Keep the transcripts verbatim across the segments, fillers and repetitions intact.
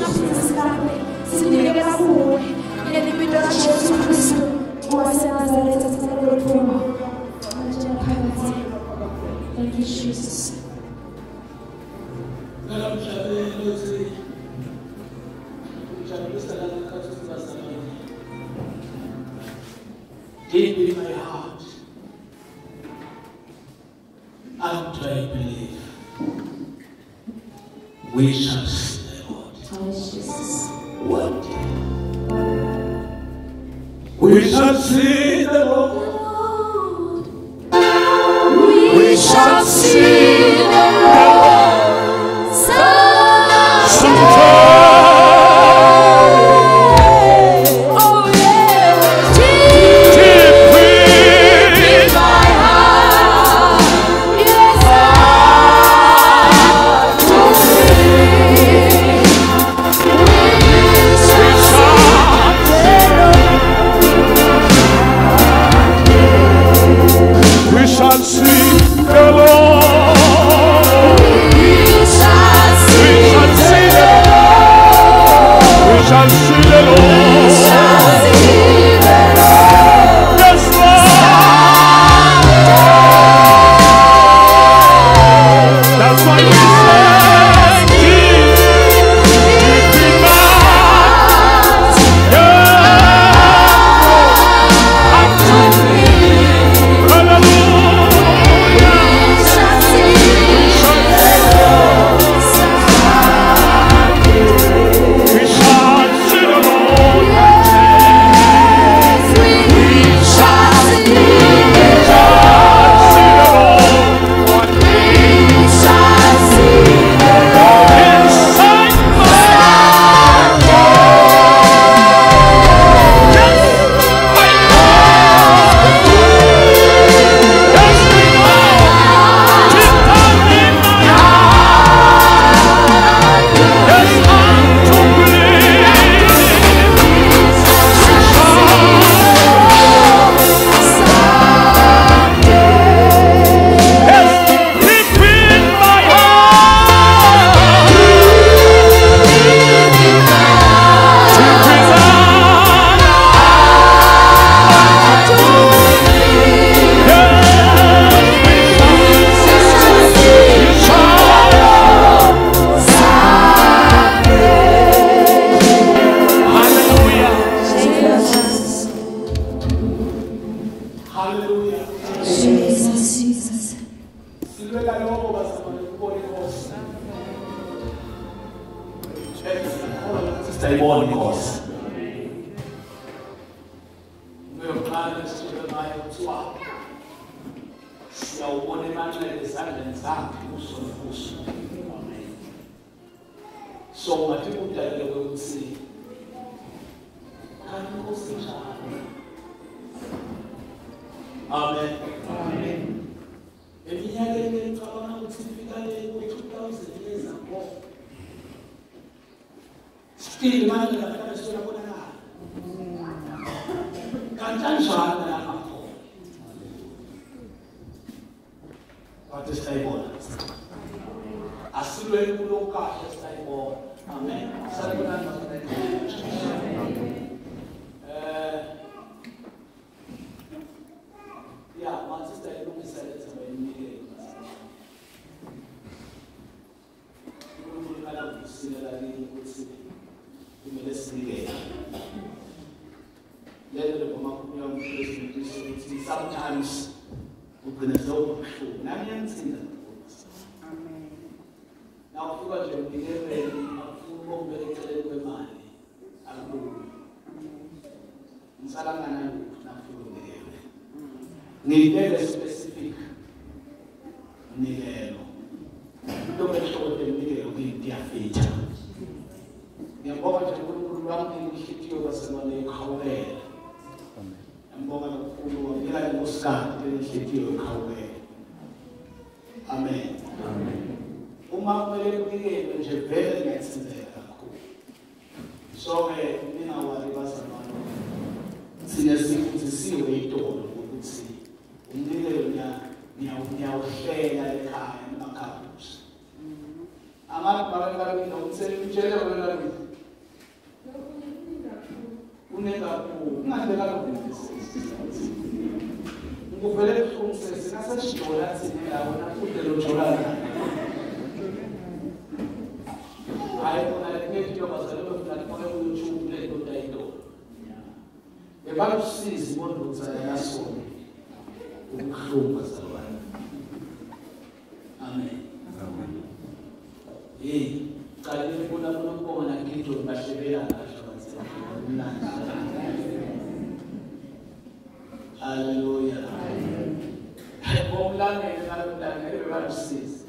Thank you, Jesus. Deep in my heart, how do I believe we shall see the Lord one day? We shall see the Lord. We shall see the Lord sometime. Sometimes we're going to know now, if you are to be ready, I'm going to tell you my money. I'm going to Salamana, not to be very specific. Nilelo. Don't make sure that you will be their feature. The moment you will run in the city of Salamana, Kawe. And Boga Kulu, Villa Muscat, in the city of Kawe. Amen. Amen. Uma mele nje vele ngiyatsinzeka kakhulu. So ke mina walibazana sinesifundisiwe itolo ukuthi umnikelo nya nyawuhlela ekhaya emakhabusi. Abantu babekala mina umtshele wena kakhulu ungandeka lokho nguvele kuhlungisese nasesijola thina yabo nakude lo jolana hayi kona lekethi yobazalo bafuna kona ku YouTube le ndoda yito ebakusiza ibondloza yakasona ukuhlunga salwana amen amen eh kale bona bona bona ngito bashebela kasho hallelujah bomlane ngalomlane ebakusiza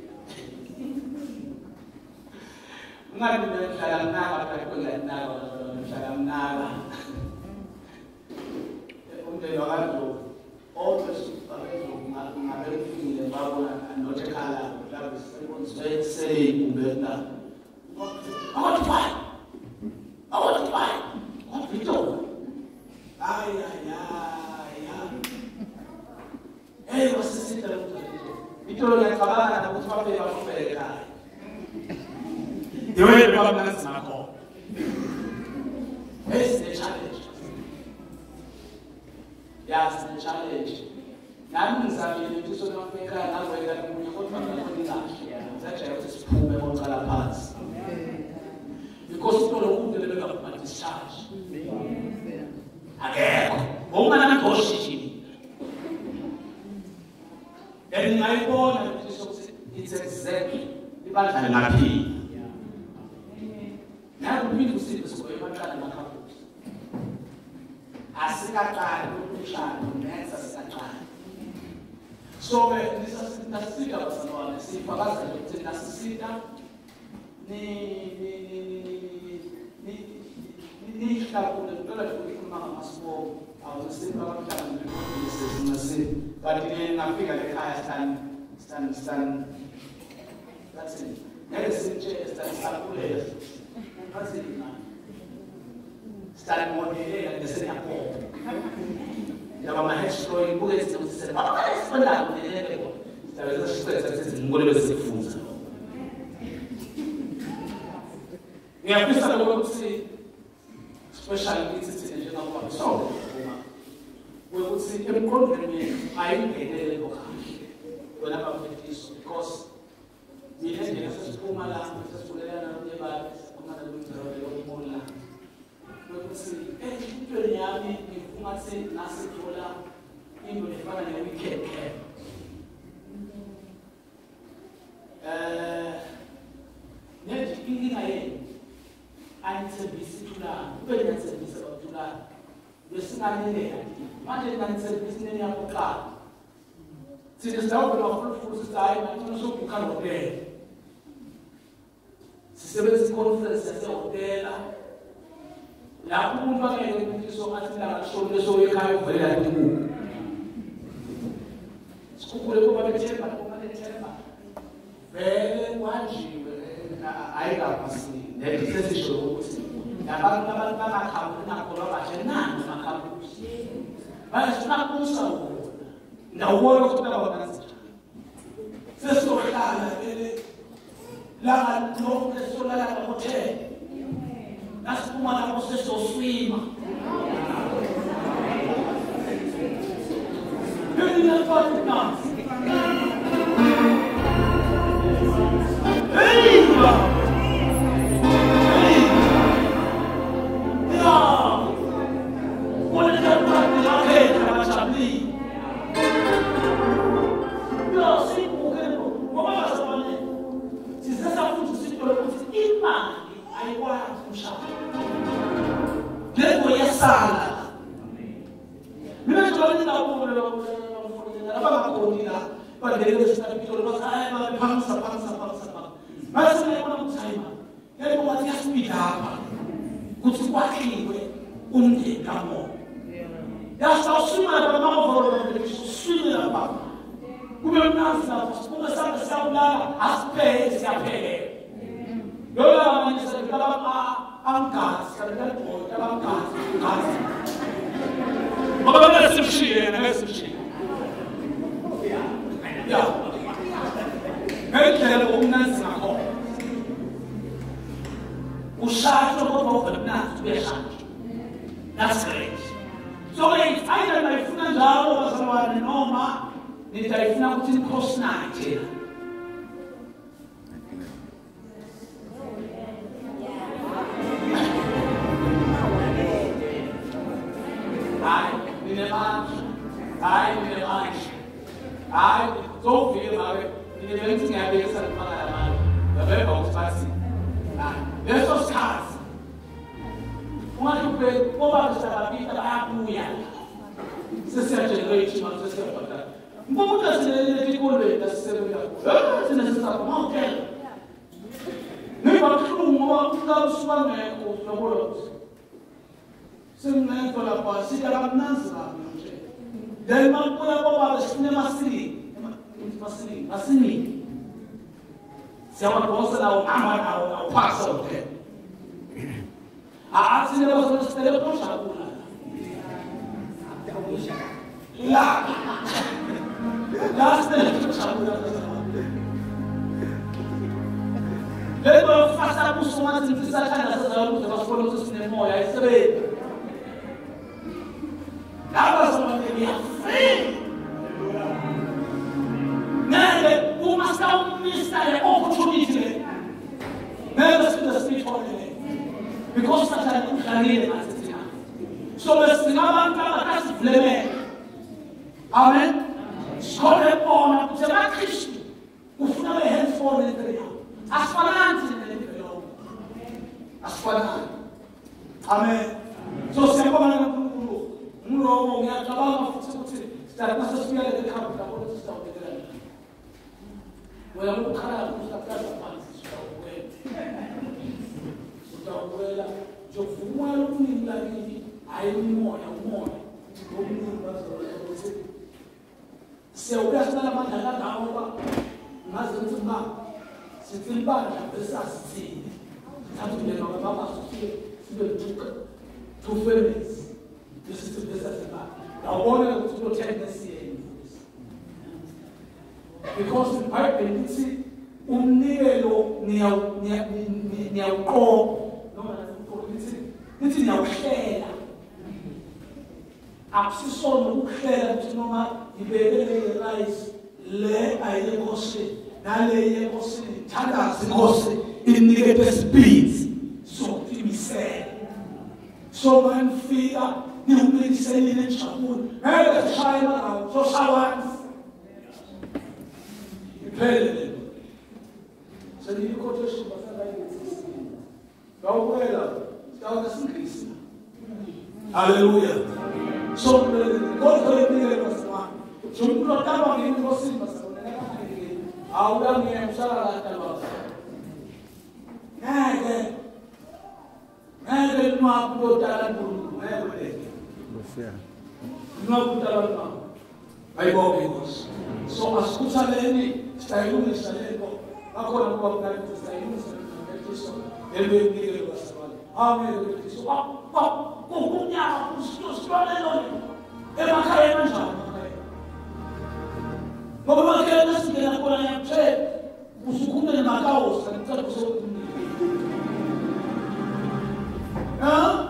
ngani ngihlala naka phela naka ngihlala naka umntwana wakho always abezo ngabefile babona not ekhala lapho sebonze say kumbena I want to fight I want to fight what we do ay ay ay eh wasisita itolo ngiyacabanga ukuthi baphela bafela yewe baba nansi nakho it's the challenge yes the challenge nami ngizamile ukuthi sonafika ngawela kuye kodwa ngakho ngingahle zathi ukuthi siphume ngoqala phansi because itolo ukuthi lebeka kuma discharge akekho ngomana nagoshiji and ngayibona ukuthi it's exactly ibandla laphi naku mimi usibe sikho emaqala makhafuthi asikaqali ukushaya nenza sikaqali so ke nisasita basanwana sifakaza ukuthi nasisita ni ni ni ni ni hlakule ntola ukukhuluma ngamasiko awusiba kamhlanje ngikho nasi kanti ngafika ekhaya stand stand stand that's it ngeke sintshe stand sakulela kasi stand modelela ngesiyapho yaba mahestroy buke ukuthi baba esifunda modelela ko sitaweza sisithethe sithi ngolelo sikufunza ngiyafisa ukuthi special needs nje ngoba so ukuthi emqondweni ayingenele lokhahle wena bafundiswa because mina nje sesiphuma la sesifulelana nebala kumana lokuzalo lokumola ukuthi into yami ngifuna ukuthi nasithola into efana ne-weekend camp eh nethi inkinga yenu ayithembisi thulana ube nethembisa bathulana besinganelela manje nganithembisa neni yakuqala thina sidawubona mafulufuthi sithi hayi manje sokukhalo hotel sisebenza iconference yasehotela lapho umuntu angeke ukuthi athi la shoni leso ekhaya uvela into sikukule kuba bethemba kuba bethemba vele kwanjiwe ayikapasi nesesisho ukuthi nabantu abantu bamakhambu nakho abasha nani makhambu bayasifuna kusa wona ndawubona ukuthi babangazi sesohlala vele la lokho sesolala hotel nasiphuma lapho sesoswima Hey, That's noma nitayifuna ukuthi inkosi nathi. Hayi, ninemandla. Hayi, ninemandla. Hayi, zovile mawe. Ninebenzi ngiyabekisa kumaka yamandla. Ngabeba ukusiphathile. Hayi, leso sikhathi. Ungathi ube ngoba besababita bayabuya. Sesiyagenerate imali sesiyabhadala. Umuntu asilele esikolweni asisebenza kulo. Sina sisaba mokel. Niba kuhlungu ngoba usuka ngekho nokolo. Simnento la pasi la mnanza nje. Then makuya baba sine masini. Masini, masini. Siyawa bosa la ama na pasa hotel. Ah, sine bosa stele ko shakula. La. La stele ko shakula. Lebo fasa kusoma tintisa kana sasa ukuthi basikolo sine moya isebe. Laba somebody are free. Never, who must now miss the opportunity. Never see the speech for the because such a career as it is. So the Sinaman Kabakas Fleme. Amen. Scholar born of the Christ, who've never had for the area. As for lands in the little. As for land. Amen. So Sinaman. Muro ya kama futi sitaka sasa ile kama kwa sasa uendelee. Wala mkhala kusakaza pasi sitakwenda. Sitakwenda jofumwa luni ndani ayi moya moya. Ngomuntu bazokuthi siyawukasana mandla kawo ba ngaze ukuthi ma sitsimba besa sithini. Thathu le ngoba baba sifike sibe tuka two families. This is the business about. I want to protect the sea. Because the Bible is unelo niau niau ko no it's niau shela. Absiso no shela tinoma ibele rice le aile kose na le ye kose tanda kose in the speed so timi say so man fear. Nihubiri seli ni chakula. Hele shaima au so sawan. Ipele. Seli yuko tesho basala hizi. Kauwela. Kauka sinkisi. Hallelujah. So God kole nile basama. Chumlo kama ni ngosi basama. Auda ni msala la kalo. Nage. Nage mwa kudo talandu. Nage. Não puderam não. Aí volvemos. Só as coisas ali está aí no estaleiro. Agora não vou dar está aí no estaleiro. Ele veio me dizer o assunto. Ah, meu Deus, isso. Ah, ah, com o minha, os os problemas. É uma cara não já. Mas uma cara não se quer agora nem você. O sucundo é na causa, não sabe o seu. Hã?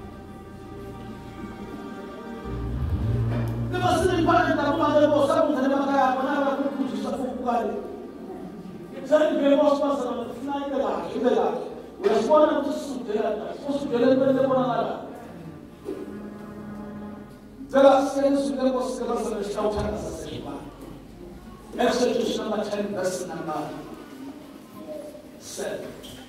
Sabe que eu posso passar na final da lá, que lá. O escola não se supera, se supera para depois lá. Será se ele se leva os caras a estar usando essa semana. Essa questão da tendência na mão. Certo.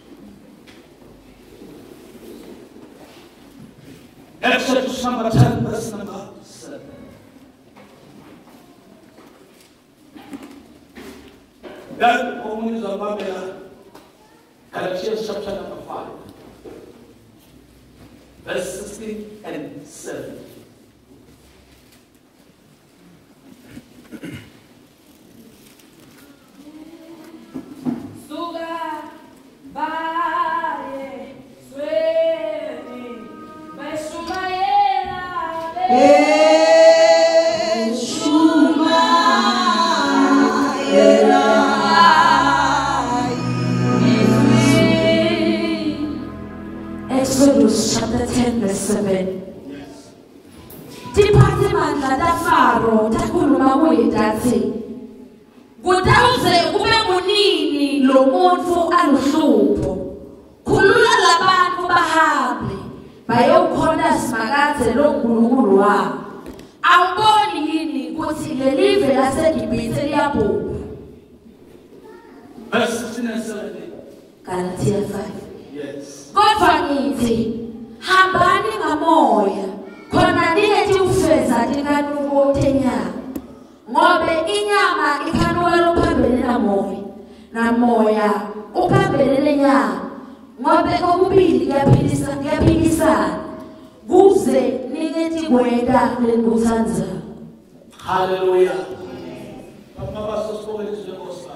Essa questão da tendência na mão. Certo. Dan komunis Babylon, Galatians chapter number five, verse sixteen and seventeen. Suga, baie, sueni, vai sumaela, e sumaela. Exodus chapter ten verse seven. Yes. amaJuda athi kutawuze kube kunini lo muntu aluhlupho khulula labantu bahambe bayowukhona simakathe lo nkulunkulu wabo awuboni yini ukuthi lelive laseGibhithe liyabhubha. Verse sixteen and seventeen. Galatia five. Yes. Kodwa ngithi hambani ngamoya khona niyethi ufeza tikanuko tenyama ngobe inyama ikhanukela uphambene namoya namoya uphambene lenyama ngobe kokubili kuyaphilisa kuyaphikisana kuze ningethi kwenda lenguthanza. Hallelujah. Baba sosibonge izwe Nkosi.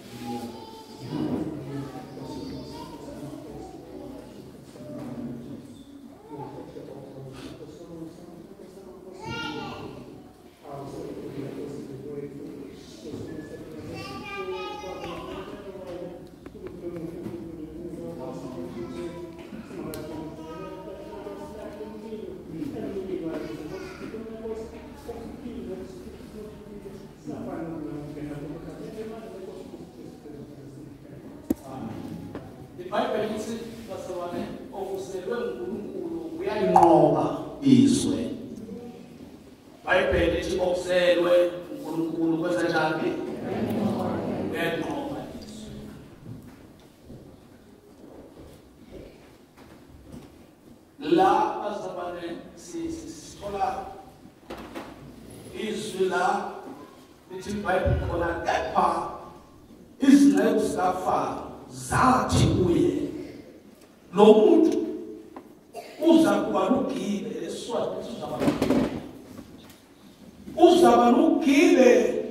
Izwe Bible ithi okuselwe uNkulunkulu kwenza njani ngenqoba izwe la azabane sithola izwi la lithi Bible khona kepha izinceku zikaFaro zathi kuye lo muntu uza kuba lugile leswathi uzaba uzaba lugile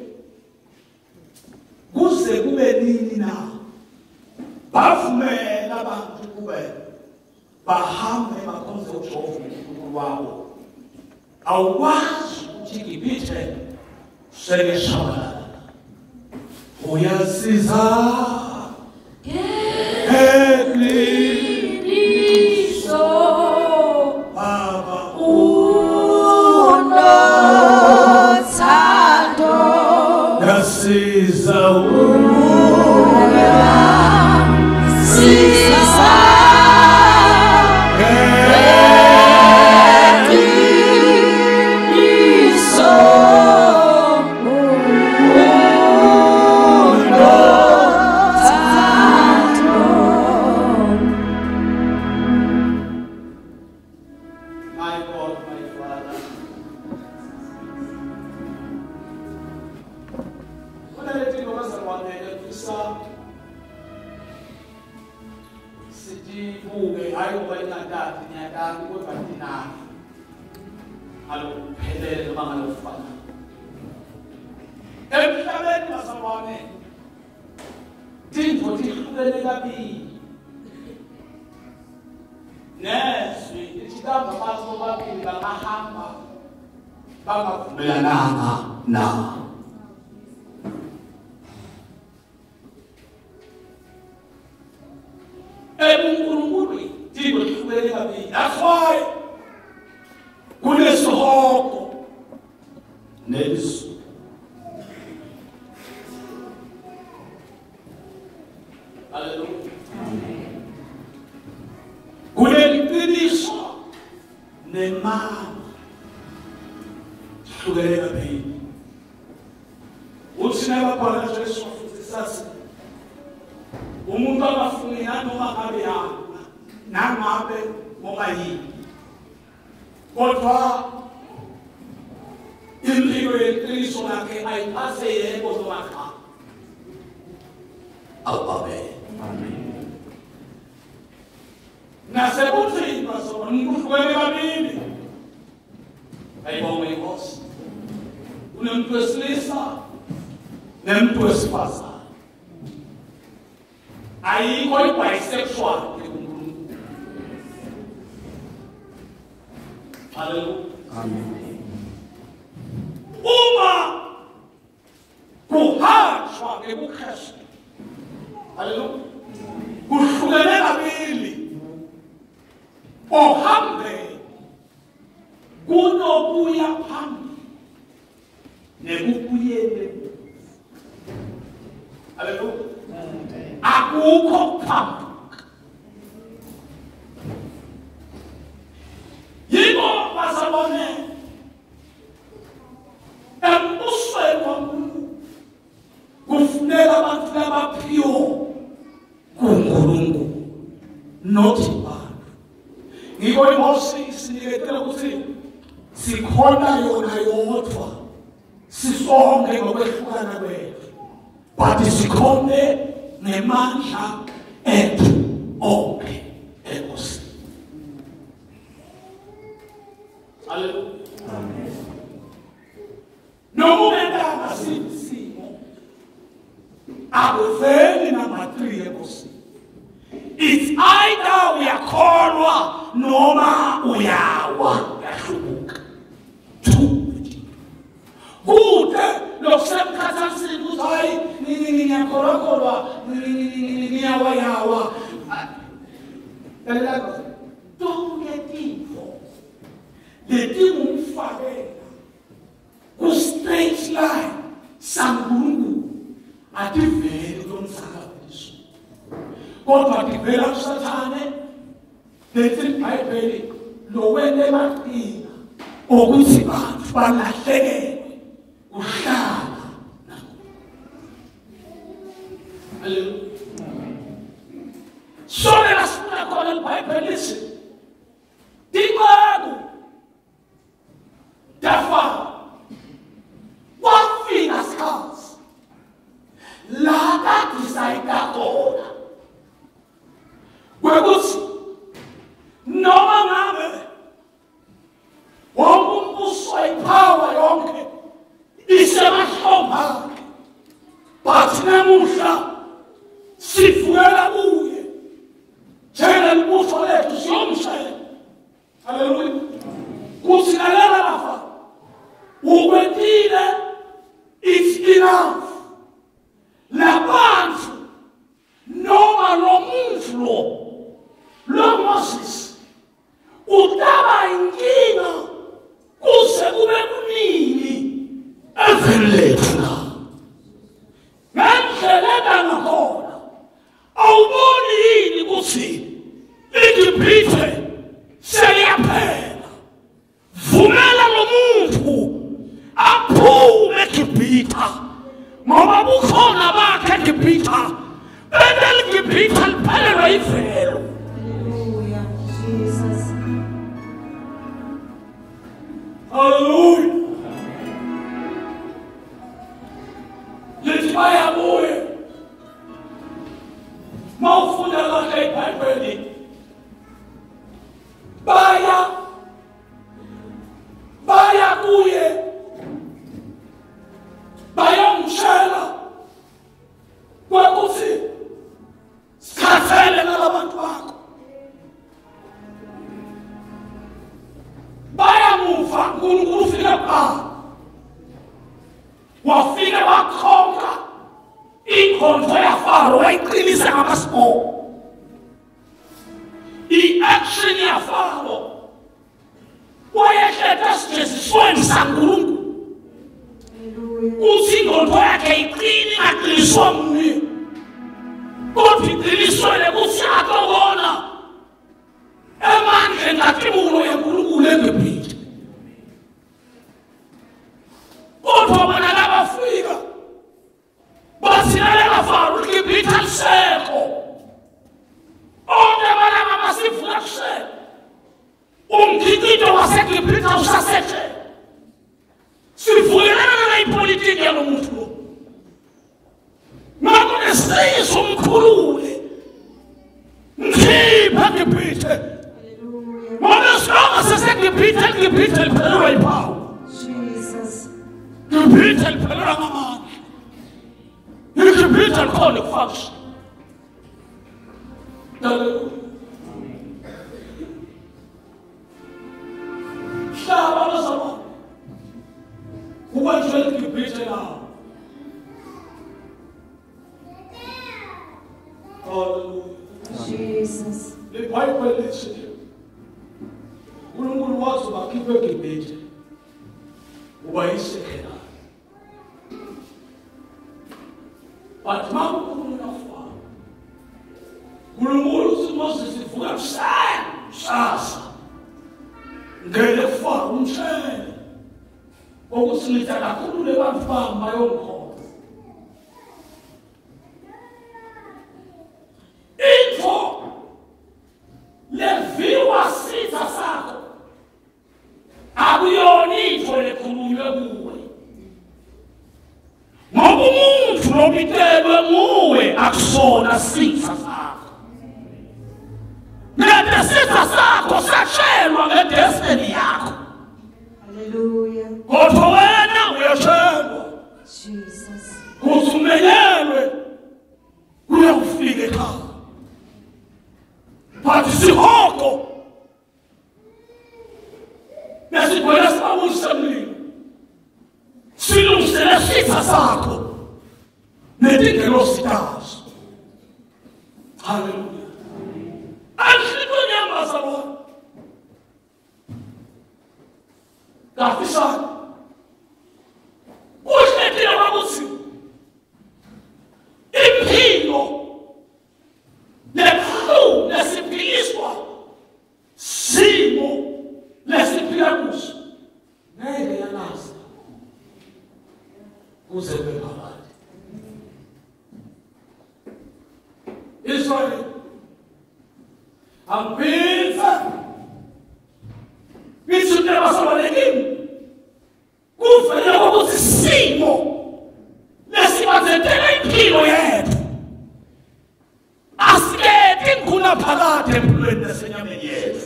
kuze kube nini na bavumela abantu kube bahambe bakhonze uJehova uNkulunkulu wabo awukwazi ukuthi iGibhithe sekeshabalala uyasiza That's why kunesihoko nesu Hallelujah. Kuleliqiniso nemama hlukelela phela uthi nababhala Jesu futhi sasi umuntu abafuni nanoma ngabe yanga nangabe ngoba yini kodwa impilo yeqiniso lakhe ayiphathe yebo zomakha amen amen nasekuthi basona umuntu kwele kabili ayibonge inkosi umuntu wesilisa nemuntu wesifazane ayikho i-bisexual kuNkulunkulu. Hallelujah. Amen. Uma kuhanjwa ngebuKristu. Hallelujah. Kuhlukene kabili. Ohambe kunokuya phambili nekubuyele. Haleluya. Akukho phambi. Yebo bazabone embusweni waNkulunkulu kufuneka abantu abaphiyo kuNkulunkulu nothi bantu. Ngiko inkosi isiniketela ukuthi sikhona yona yodwa sisonke ngokwehlukana kwethu but sikhona nemandla ethu onke enkosini. Haleluya. Amen. Noma ungekanga sisimo akuveli number three enkosini. It's either uyakholwa noma uyawa yahlubuka. Two. Kude lokusemkhathanisini ukuthi hayi ngiyakholwa ngiyawa yawa. Don't get involved. Leti umfakela ku straight line sanguNkulunkulu ativeli lomsakaziso. Kodwa tivela kuSathane leti iBhayibheli lowene emaqhinga ukuthi bantu balahlekelwe uhlala. Haleluya. Sole lasifuna khona iBhayibheli lithi Dingaku Dafa wafika sikhathi la kadisayida khona kwekuthi noma ngabe wonke ipower yonke isemahlomba but namuhla sifukela kuye njena libuso lethu siyomshela. Haleluya. Kuthi lalela lafa ukwentile it's enough. Labantu noma lo muntu lo lo Moses utaba inkinga kuze kube kunini evelethu ngendlela ngakhona awuboni yini ukuthi iGibhithe seyaphela. Vumela lo muntu aphume eGibhithe ngoba bukhona bakhe eGibhithe bedela iGibhithe liphelelwa yivelo. Hallelujah, Jesus. Hallelujah. Lithi bayabuye mawufunda kahle iBhayibheli baya baya kuye bayomshela kwakuthi sikhathele nalabantu bakho. Bayamuva uNkulunkulu ufika kuqala wafika wakhonka inkonzo yaFaro wayiqinisa ngamasimo. I-action yaFaro wayehleta sijesisweni saNkulunkulu kuthi inkonzo yakhe iqini ingaqiniswa mni kodwa iqiniswele kuthi akobona emandleni kaTimulo yeNkulunkulu eGibhithe. Kodwa bona labafika basilalela Faro iGibhithe alisekho. Onke balama basifuna kusela umkhicito waseGibhithe usasethe. Sivuyelana nayipolitiki yalo muntu lo ngakho nesiyiso umkhulule ngikhipha eGibhithe ngoba sonke seseGibhithe iGibhithe liphelelwa yipower. Jesus. iGibhithe liphelelwa ngamandla. iGibhithe likhona ukufunction. Hallelujah. Hlaba bazama ukwenjela iGibhithe lawo. Hallelujah. Jesus. LeBhayibheli lithi uNkulunkulu wathi bakhiphe eGibhithe uba yisekela but makukhulu nafana uNkulunkulu uthi Moses ivuka kusasa sasa ngeke fa umshele okusinitha kakhulu lebantu bami bayonkhona info leviwa sitha sakho akuyona info lekhulunywe kuwe ngoba umuntu nomitelwe nguwe akusona sitha sakho ngeke sitha sakho satshelwa ngedestiny yakho. Hallelujah. Kodwa wena uyashelwa Jesus. kusumenyelwe uyafika ekhaya but sihoko nesibona sabusemlilo silungisele sitha sakho nedingelo sitazo. Hallelujah. Anhlitunyama zabona kafisana uhlekile bakuthi impilo lekhu lesiphiliswa simo lesiphila kuso ngeke yalasa kuze bephakathi Israel ampinza bisutela basabalekini kuvela ukuthi simo lesibazetela impilo yethu asikethi nguna phakathi empilweni lesenyameni yethu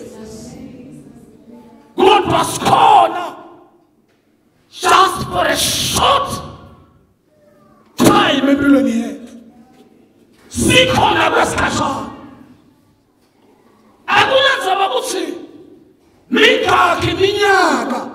kodwa sikhona just for a short time empilweni yethu sikhona kwesikhashana akunanzaba ukuthi mingaki iminyaka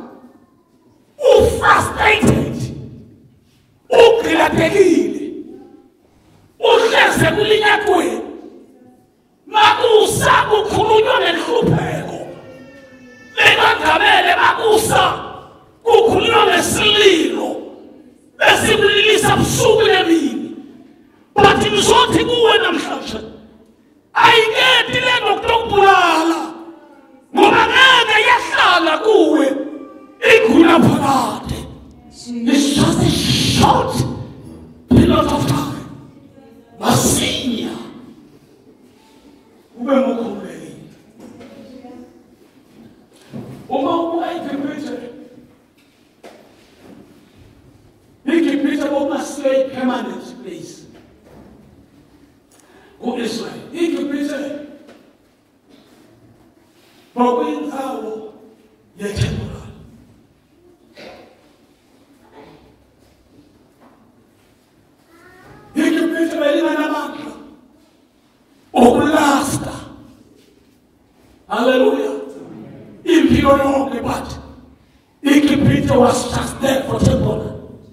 ufrustrated ugilatekile uhleze kulinyakweni makusa kukhulunywa ngenhlupheko lekandabele makusa kukhulunywa ngesililo esikulilisa busuku nemini but ngizothi kuwe namhlanje ayiketi lento kutokubulala ngoba ngeke yahlala kuwe igula phakathi. It's just a short period of time. Masinya ube mukhululekile uma ubuka iGibhithe iGibhithe kwakungasile permanent place ku-Israel. iGibhithe kwakuyindawo yetemporal. iGibhithe belinganamandla okulasta. Hallelujah. Impilo yonke but iGibhithe was just there for temporal.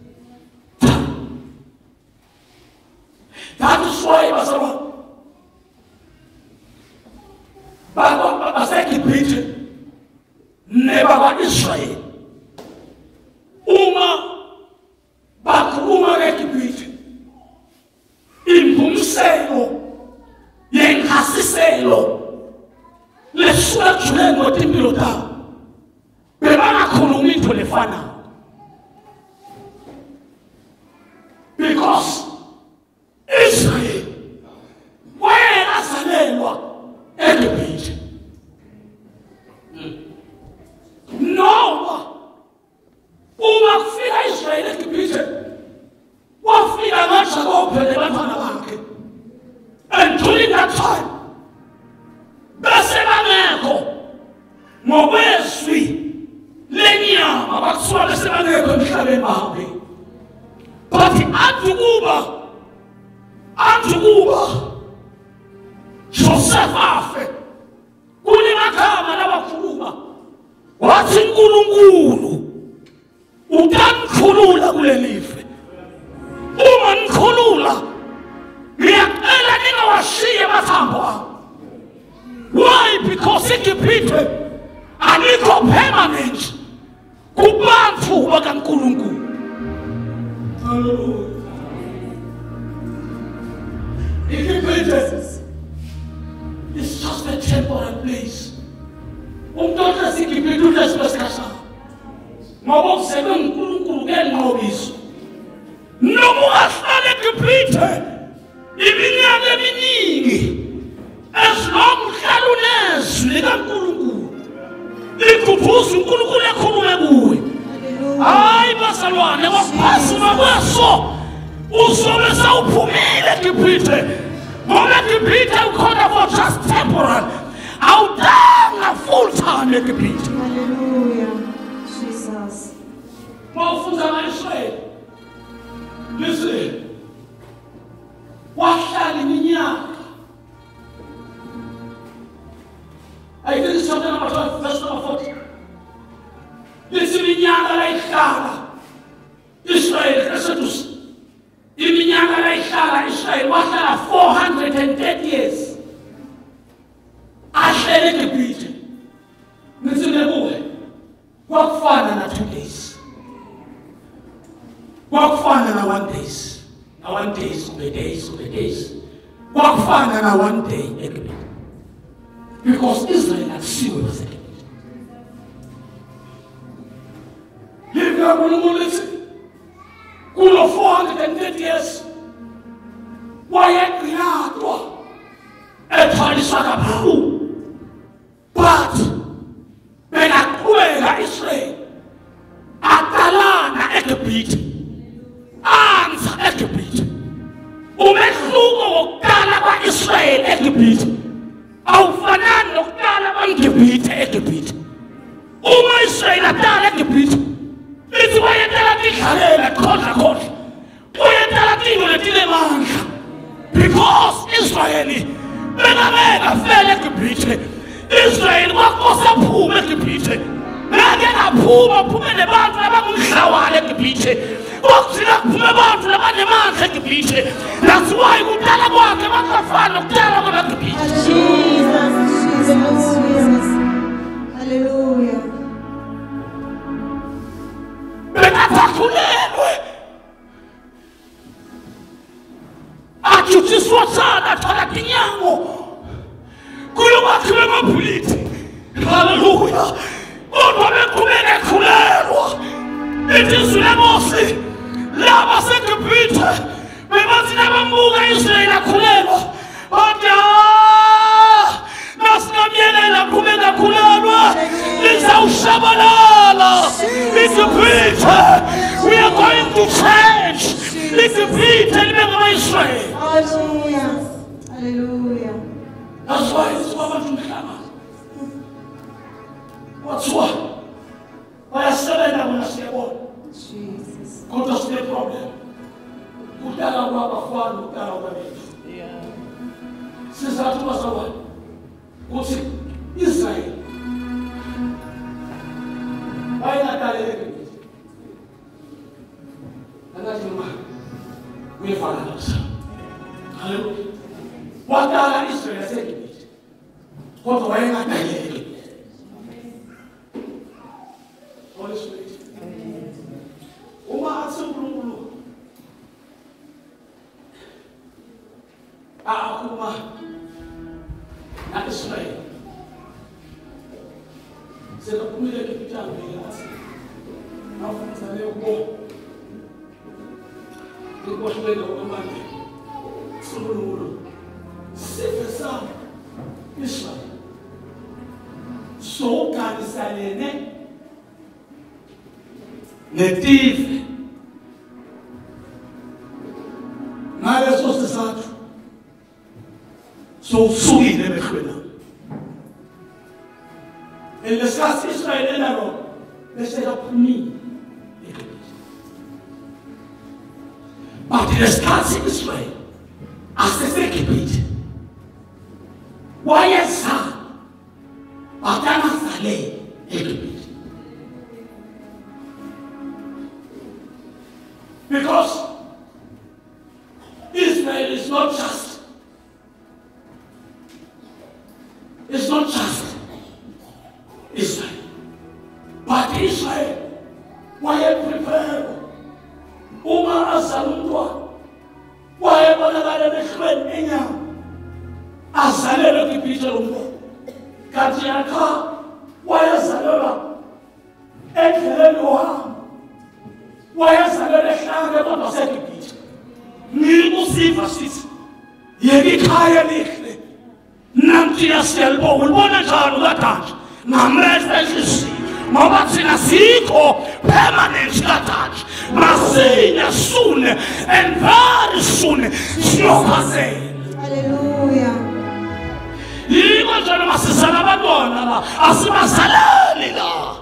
That is why bazalwane baseGibhithe nebakwa-Israyeli uma bakhuluma ngeGibhithe impumselo yenkhasiselo lesuka ejuleni kwetimpilo tabo bebangakhulumi into lefanayo because Israel wayengazalelwa eGibhithe noma uma kufika Israel eGibhithe wafika ngaJakobe nebantwana bakhe and during that time bese bangekho ngokwezwi lenyama bakusuka bese bangekho emhlabeni bahambe but andukuba andukuba Joseph afe kunemagama labakhuluma wathi uNkulunkulu utangikhulula kulelife uma nikhulula ngiyacela ningawashiye mathambo ami. Why? Because iGibhithe alikho permanent kubantu bakaNkulunkulu. Hallelujah. Igibhithe is just a temporary place. Umntu asigibhithe ulesibesikhathana. Ngoba kusebenza uNkulunkulu ke ngobiso. Noma ahlale eGibhithe iminyaka eminingi. As long uhlala unezwi likaNkulunkulu. Ikuphuza uNkulunkulu ekhulume kuwe. Hayi bazalwane waphasuma kwaso. Uzobe sawuphumile eGibhithe. Ngoba eGibhithe ukhona for just temporary. Awudanga full time eGibhithe. Hallelujah. Jesus. Mawufunza ngayisrael. Listen. Wahlala iminyaka. I think it's chapter number twelve, verse number forty. Listen, iminyaka layihlala Israel eseduze. Iminyaka layihlala Israel wahlala four hundred thirty years. Ahlele eGibhithe. Ngitsile kuwe. Kwakufana na two days. Kwakufana na one days. Na one days, kube days, kube days. Kwakufana na one day eGibhithe. Because Israel had siwe baseGibhithe. Livika uNkulunkulu lithi kulo four hundred thirty years wayegqiyadwa ethwaliswa kabuhlungu. But bekaqhubeka Israel aqalana eGibhithe anza eGibhithe. Umehluko wokuqala kwa-Israel eGibhithe awufanani nokuqala kwaGibhithe eGibhithe. Uma Israel aqala eGibhithe lithi wayentela tidlalela khodla khodla. Uyentela tinto letinemandla. Because Israel bekabeka fele eGibhithe. Israel wakosa phuma eGibhithe. Ngeke aphuma phuma nebantu abangumhlawala eGibhithe. Wakuzila kuphume abantu labanemandla eGibhithe. That's why kudala kwakhe bakafana nokudala kwabeGibhithe. Jesus, Jesus, Jesus. Hallelujah. Bekathathulelwe. Ajuthiswa sana athola tinyango. Kulo bakhiwe amabhulithi. Hallelujah. Kodwa beqhubeka ekhulelwa. Ilizwi leMose laba seGibhithe bebathi nabambuka Israel akhulelwa. Bathi nasingamyelela qhubeka khulelwa. Lizawushabalala. iGibhithe. We are going to change. iGibhithe libe ngama-Israel. Hallelujah. Hallelujah. That's why it's abantu umhlaba. Wathiwa bayasebenza bona siyabona. Jesus. Kodwa sine problem. Kudala kwabafana kudala kwabethu. Yeah. Sizathu bazalwane ukuthi Israel bayinaqaleke. Angathi noma uyefana naso. Hallelujah. Wadala Israel eGibhithe. Kodwa wayengaqaleke. Holy Spirit. Uma athi uNkulunkulu akhuluma na Israel. Sekuphumile eGibhithe athi afunza leyo ukuhlelwa kwamanje. uNkulunkulu sifisa Israel. So kanisalene netive ngaleso sizathu so usukile emehlweni elesikhathi Israel enalo bese kaphumile. But lesikhathi Israel aseseGibhithe wayeza akanazale eGibhithe. Because Israel is not just, it's not just Israel, but Israel waye prepare uma azalundwa waye abonakala emehlweni enyama azalelwe eGibhithe lo mfo kanti yakha wayezalelwa endleleni yohamba wayezalelwa ehlanga kodwa seGibhithe ngikusiva sithi yeke ikhaya lihle namthi yasiyalibona ulibona njalo kaDaji ngamehlo enhliziyo ngoba thina sikho permanent kaDaji masinya soon and very soon siyokhazela. Hallelujah. Yiko njalo masizala abantwana la asibazaleli la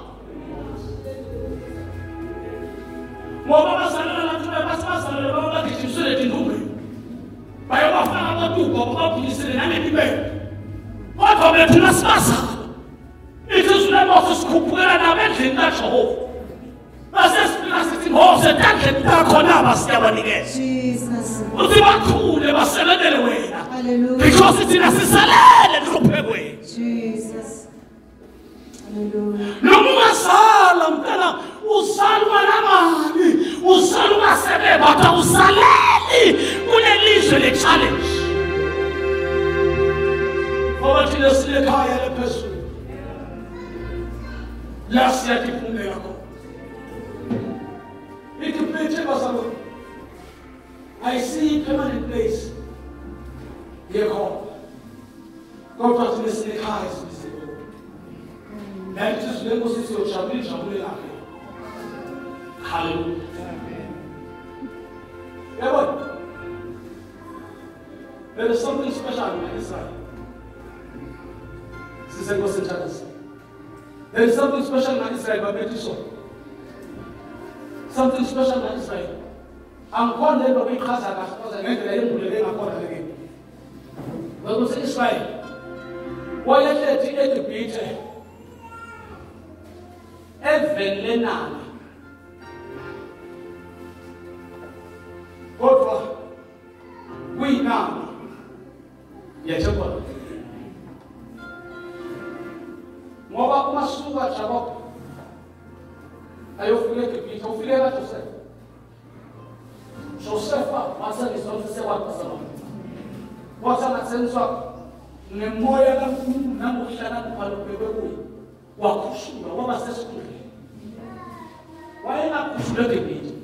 ngoba bazalana nathi basibazalele baba bagijisele indumbe bayabafana abatuba bababuyisele nangebibele kodwa bethu nasibazala ithizwe mose sikhuphukela nabendlini kaJehova base sifika sithi ngose tandleni takho naba siyabanikeza Jesus. uthi bakhule baselelele wena Hallelujah. because thina sisalele nhluphekweni Jesus. Hallelujah. Nomazala mntana usalwa namani usalwa sebeba usaleli kulelizwe le challenge ngoba thina silekhaya lephezulu la siyatifundela khona iKibhithe bazalo I see permanent place yekho kodwa thina silekhaya sibizelo nanti silengo sisiyojabula ijabule lakhe. Hallelujah. Yabona there is something special in Israel. Sisengo senjalo. There is something special in Israel babethi so. Something special in Israel. Angikhona lento beyichaza kahle kodwa ngendlela yembuleke ngakhona leke. Ngoba Israel wayehlethi eGibhithe evelenana kodwa kuyinama yethemba ngoba umasuka Jacob ayofika eGibhithe ufike kaJoseph Joseph waselisonse sewaphasama wasangatsenswa nemoya kaNkulunkulu nangokuhlala kuphalo bekuyi wakhushula ngoba sesikhulile wayengakhushula eGibhithe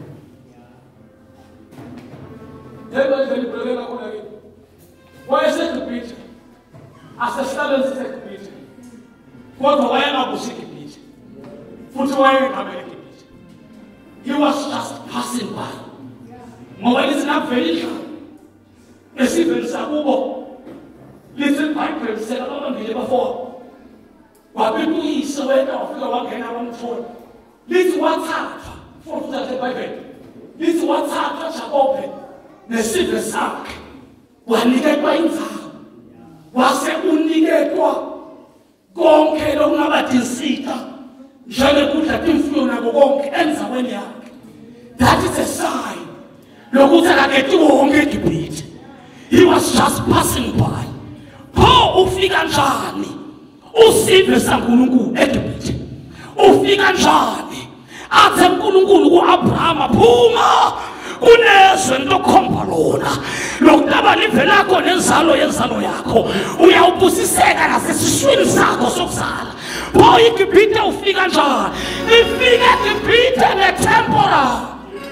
yebo nje libuleka khona ke wayeseGibhithe asesihlalweni seGibhithe kodwa wayengabusi eGibhithe futhi wayengamele eGibhithe he was just passing by ngoba lisinaveli esiveni sakubo lithi iBhayibheli sela abambili bafo wabuyise wena wafika wangena kwamthoni lithi wathatha futhi uthathe iBhayibheli lithi wathatha Jacob nesivwe sakhe waniketwa inzalo wase uniketwa konke lokungabadinsika njengekudla imfuyo nako konke enzaweni yakhe. That is a sign lokuthi akaketiwe wonke eGibhithe. He was just passing by. Pho ufika njani usive saNkulunkulu eGibhithe? Ufika njani athe uNkulunkulu kuAbrahama phuma kunezwe ntokhomba lona lokutaba live lakho nenzalo yenzalo yakho uyawubusiseka nasesiswini sakho sokuzala. Pho iGibhithe ufika njani? Ifika eGibhithe ngetemporary.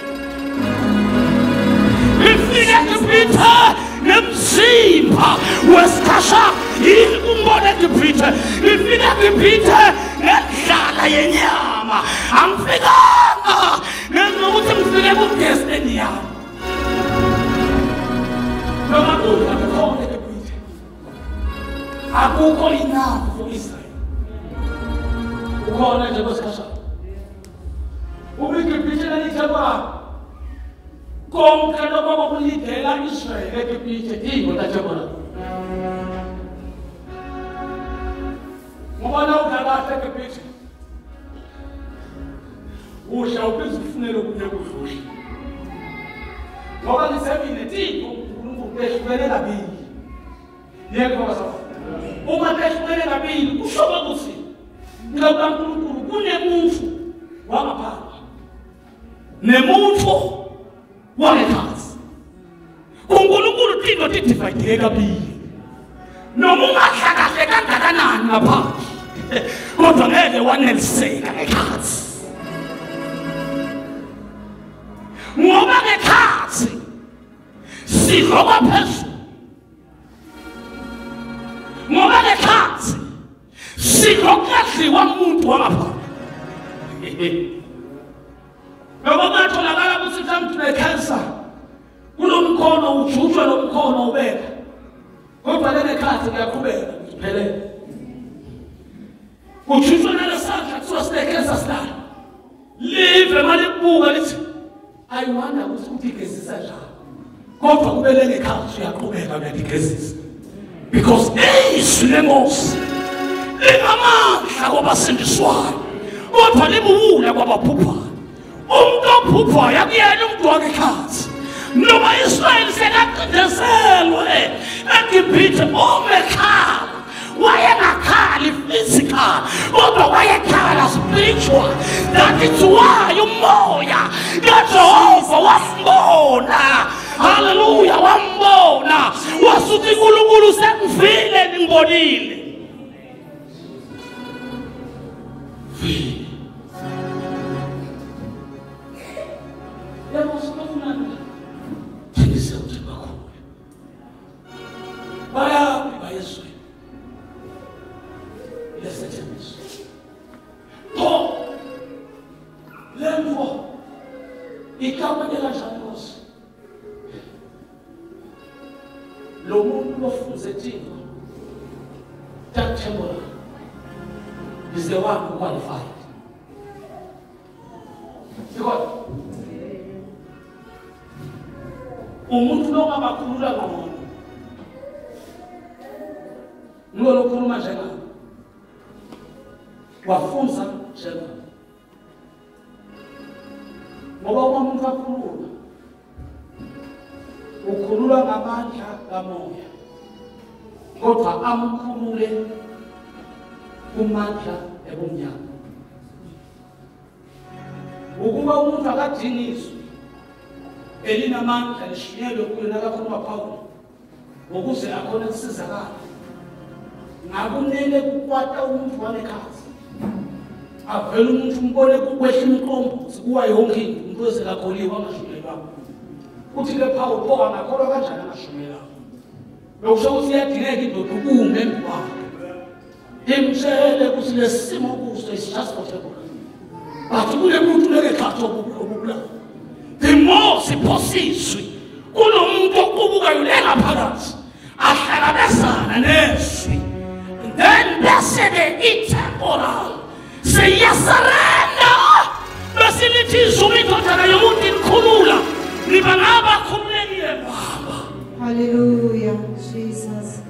Ifika eGibhithe nemzimba wesikhasha yini umbone eGibhithe. Ifika eGibhithe ngendlala yenyama. Angifikanga nenokuthi ngifike ku-destiny yami. Noma kudla kukhona eGibhithe akukho enough for Israel. Ukhona nje kwesikhathi ubuGibhithe nalithaba konke lokho bokulidela Israel eGibhithe yiko lathebona ngoba nawudlala eGibhithe usha upheze ufunele kunye kudlula ngoba nisebile tiko uNkulunkulu ehlukene kabili yebo basafa uma ehlukene kabili kusho ukuthi ngilawula uNkulunkulu kunemuntu wangaphandle nemuntu wangekhazi uNkulunkulu indoda idivayideke kabili. Noma ungahlakahle kangakanani ngaphandle, kodwa ngeke waneliseka ngekhathi. Ngoba ngekhathi sidloka phezulu. Ngoba ngekhathi sidlokudliwa umuntu wangaphandle. Ngoba batholakala ukuthi mhlawumbe une-cancer, kulo mkhono ujutshwe lo mkhono ubeka, kodwa ngekhathi kuyaqhubeka kuphelele. Ujutshwe nalesandla kuthiwa sine-cancer silala. Live malibuka lithi ayiwanda ukuthi udigezisa njalo, kodwa kumele ngekhathi uyaqhubeka uyadigezisa, because izwi lenkosi lingamandla kwabasindiswayo, kodwa libuwula kwabaphuphayo. Umuntu ophuphayo akuyena umuntu wangekhathi. Noma Israyeli sekacindezelwe eGibhithe, umekhala wayengakhali physical, kodwa wayekhala spiritual. That is why umoya kaJehova wasibona. Hallelujah, wambona wasuthi uNkulunkulu sengivile ngimbonile. Vile yabo sifuna thengise ukuthi bakhulu baya bayeswe lesethembiso to lemvo ikamanyela kanjani Nkosi. Lo muntu lofuze thina tathembola is the one who qualified. Because umuntu lo ngabakhulula ngona lo lokhuluma njengani wafunza njengani, ngoba umuntu akhuluma ukhulula ngamandla kamoya, kodwa amkhulule kumandla ebumnyama. Ukuba umuntu akadingiswe elinamandla lishinyelwe kuyo nakakhuluma Paulo ukuze akhona ukusizakala, ngakunele kukwata umuntu wanekhathi avele umuntu umbone kukwehla imiqombo sikuwa yonke into umuntu wesekakholiwe angashonelwa. Uthi-ke Paulo pho angakholwa kanjani angashonelwa? Lokusho ukuthi iyadingeka indoda ukume embi kwakhe imtshele ukuthi lesimo kuso is just for temporary, but kule muntu lekekhathi okubulawa. The more siphosiswe kulo muntu okubukayo lengaphakathi ahlangabezana neswi, then bese the temporal siyasarenda bese lithi izuma indodana yomuntu imkhulula niba ngabakhululekile Baba. Hallelujah, Jesus.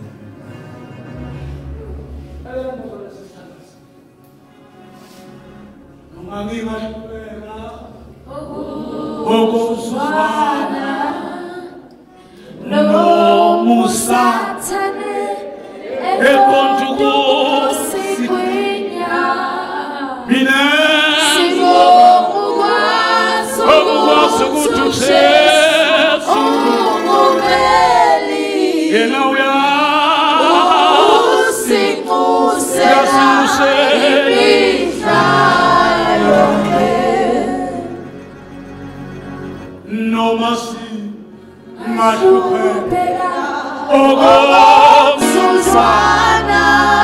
Okozwana no musatane ekontukusikwinya bine sigokukwazi ukutushesu umumeli yena uya usikusela imihlalo no mercy, Madhupera, Ogosuzana,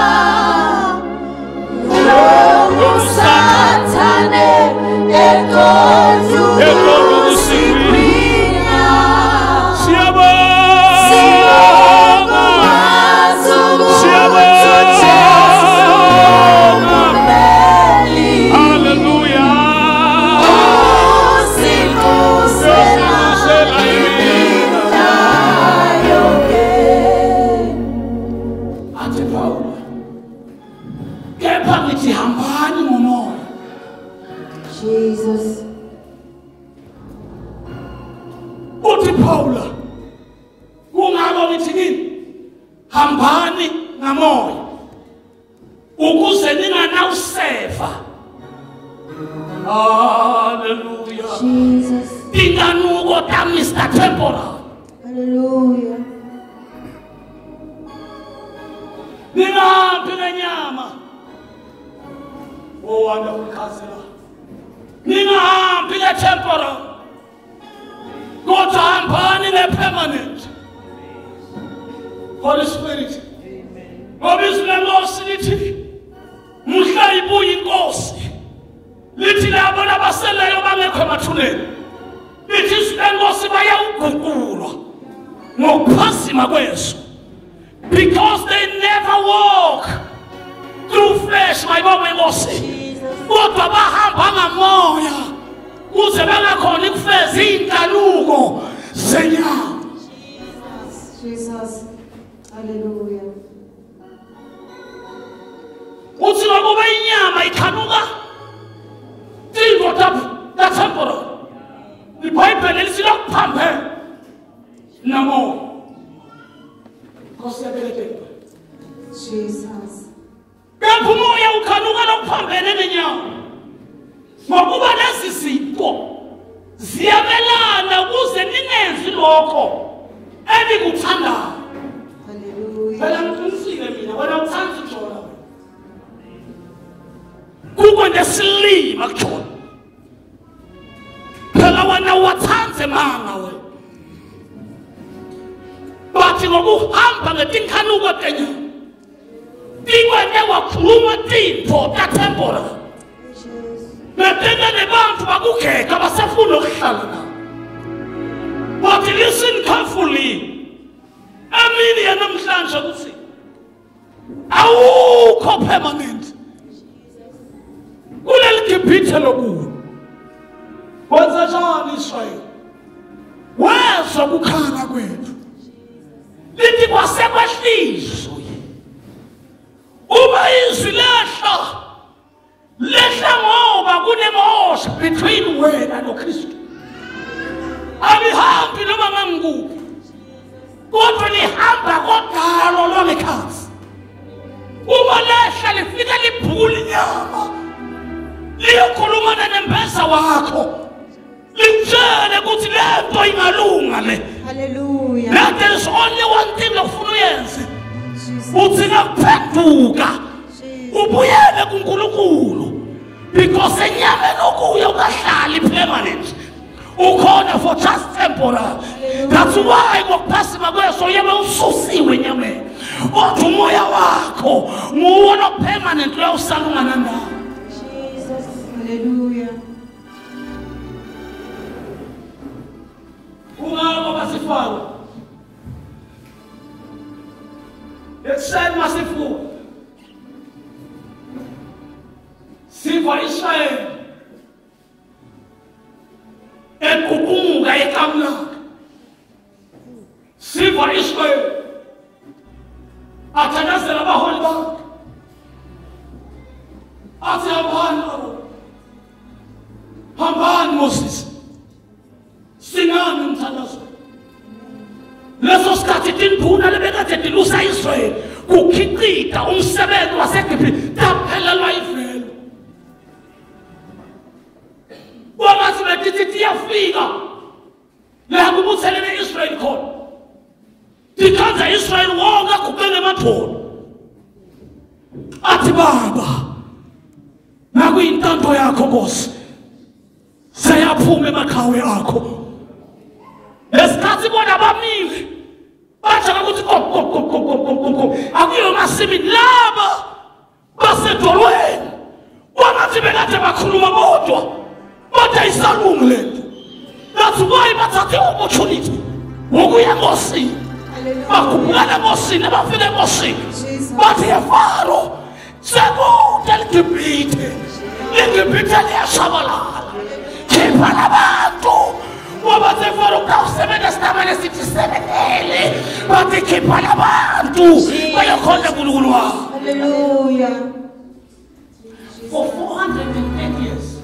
Ogosatane, Ekozu, Ekozusikwina, Siaba, Siaba, Siaba, Hallelujah. Jesus. Uthi Paula kungaba ngithini hambani ngamoya ukuze ninganawuseva. Hallelujah. Jesus. Inganuko ta Mister Temporal. Hallelujah. ningahambi ngenyama. Oh wonderful counselor. Ningahambi nge-temporal. Kodwa hambani nge-permanent. Holy Spirit. Ngoba izwi lenkosi lithi mhla ibuya inkosi. Lithi labo abaseleyo bangekho emathuneni. Lithi izwi lenkosi bayawuguqulwa ngokuphazima kweso. Because they never walk through flesh, my Lord, my Lord. Kodwa bahamba ngamoya kuze bangakhona ukufeza inkanuko zenyama. Jesus. Hallelujah. Uthi ngoba inyama ikhanuka tingo ta temporal. IBhayibheli lithi lokuphambe namoya. Jesus. Kepha umoya ukhanuka lokuphambene nenyama. Ngokuba lezi zinto ziyabelana ukuze ningenzi lokho enikuthandayo. Hallelujah. Phela ngiqinisile mina wena uthanda uJona. Kuko nesilima kuJona. Phela wena wathandze manga wena. Bathi ngokuhamba ngetinkhanuko tenyama. Tikwene wakhuluma tinto ta-temporal. Betena nebantu bakugeka basafuna ukuhlala nabo. But listen carefully. Emini yanamhlanje kuthi awukho permanent. Kuleli Gibhithe lokulo. Wenza njani Israyeli? Wezwa ukukhala kwethu. Lithi kwasekwehliswa. Uma izwi lehla lehla ngoba kunemosha between wena noKristu. Alihambi noma ngangikuphi. Kodwa lihamba kodalo lwangekhansi. Uma lehla lifika libhula inyama. Liyokhulumana nembeza wakho. Limtshele ukuthi lento ingalunga le. Hallelujah. That there is only one thing lokufuna uyenze. Uthi ngaphenduka ubuyele kuNkulunkulu because enyameni okuya ukahlali permanent ukhona for just temporal. That's why ngokuphasima kweso yebe ususiwe enyameni kodwa umoya wakho nguwona permanent uyawusalungana nawo. Jesus. Hallelujah. Ungabo basifaka ekuseni masifuka siva Israyeli ekukunga ekamla siva Israyeli athandazela abaholi bakhe athi hambani abo hambani Moses singani mthandazo. Leso sikhathi tinibhuna lebekade dilusa Israyeli kukhiqida umsebenzi waseGibhithe taphelelwa ivelo. Wabathi betithi tiyafika la kubuthelene Israyeli khona. Tikhanza Israyeli wonke agubhele emathole. Athi baba nakuyintando yakho Nkosi seyaphuma emakhawe akho. Lesikhathi bona bamile bathi ukuthi kop kop kop kop kop kop kop akuyo masimi laba basedolweni wabathi bekade bakhuluma bodwa kodwa isalungu lento. That's why bathathe opportunity ngokuya enkosini bakhuphukela enkosini bafike enkosini bathi eFaro sekude eGibhithe iGibhithe liyashabalala khipha labantu. Ngoba sefaro kawusebenza sitamane sithi sebenzele bathi khipha labantu bayokhona uNkulunkulu wabo. Hallelujah. For four hundred ten years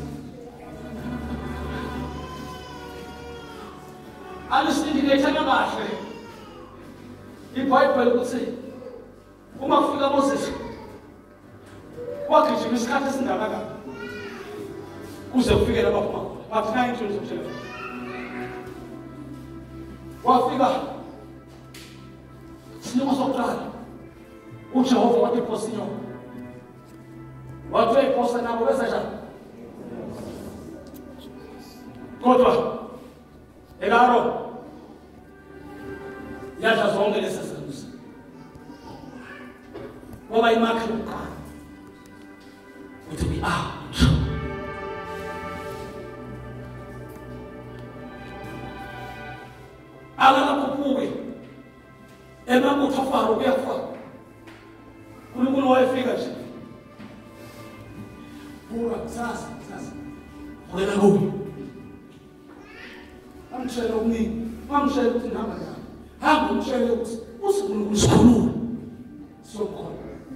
alisindikethana kahle iBhayibheli ukuthi uma kufika Moses wagijima isikhathi esingaka kuze kufike lapha khona bathi nine twenty wafika sinoma sokuqala uJehova wathi phosa inyoka. Wathi uyiphosa nabo bese njani? Kodwa ekaro yadla zonke lezi zinto. Ngoba imakhe yokuqala uthi we out. Akakhuphuke emabutho afaro kuyafaka. uNkulunkulu wayefika nje. Buka kusasa kusasa. Wena kubi. Amshela umningi, amshela ukuthi ngihamba njani. Hamba umshele ukuthi uSikhulunkulu sikhuluma. Sokhona.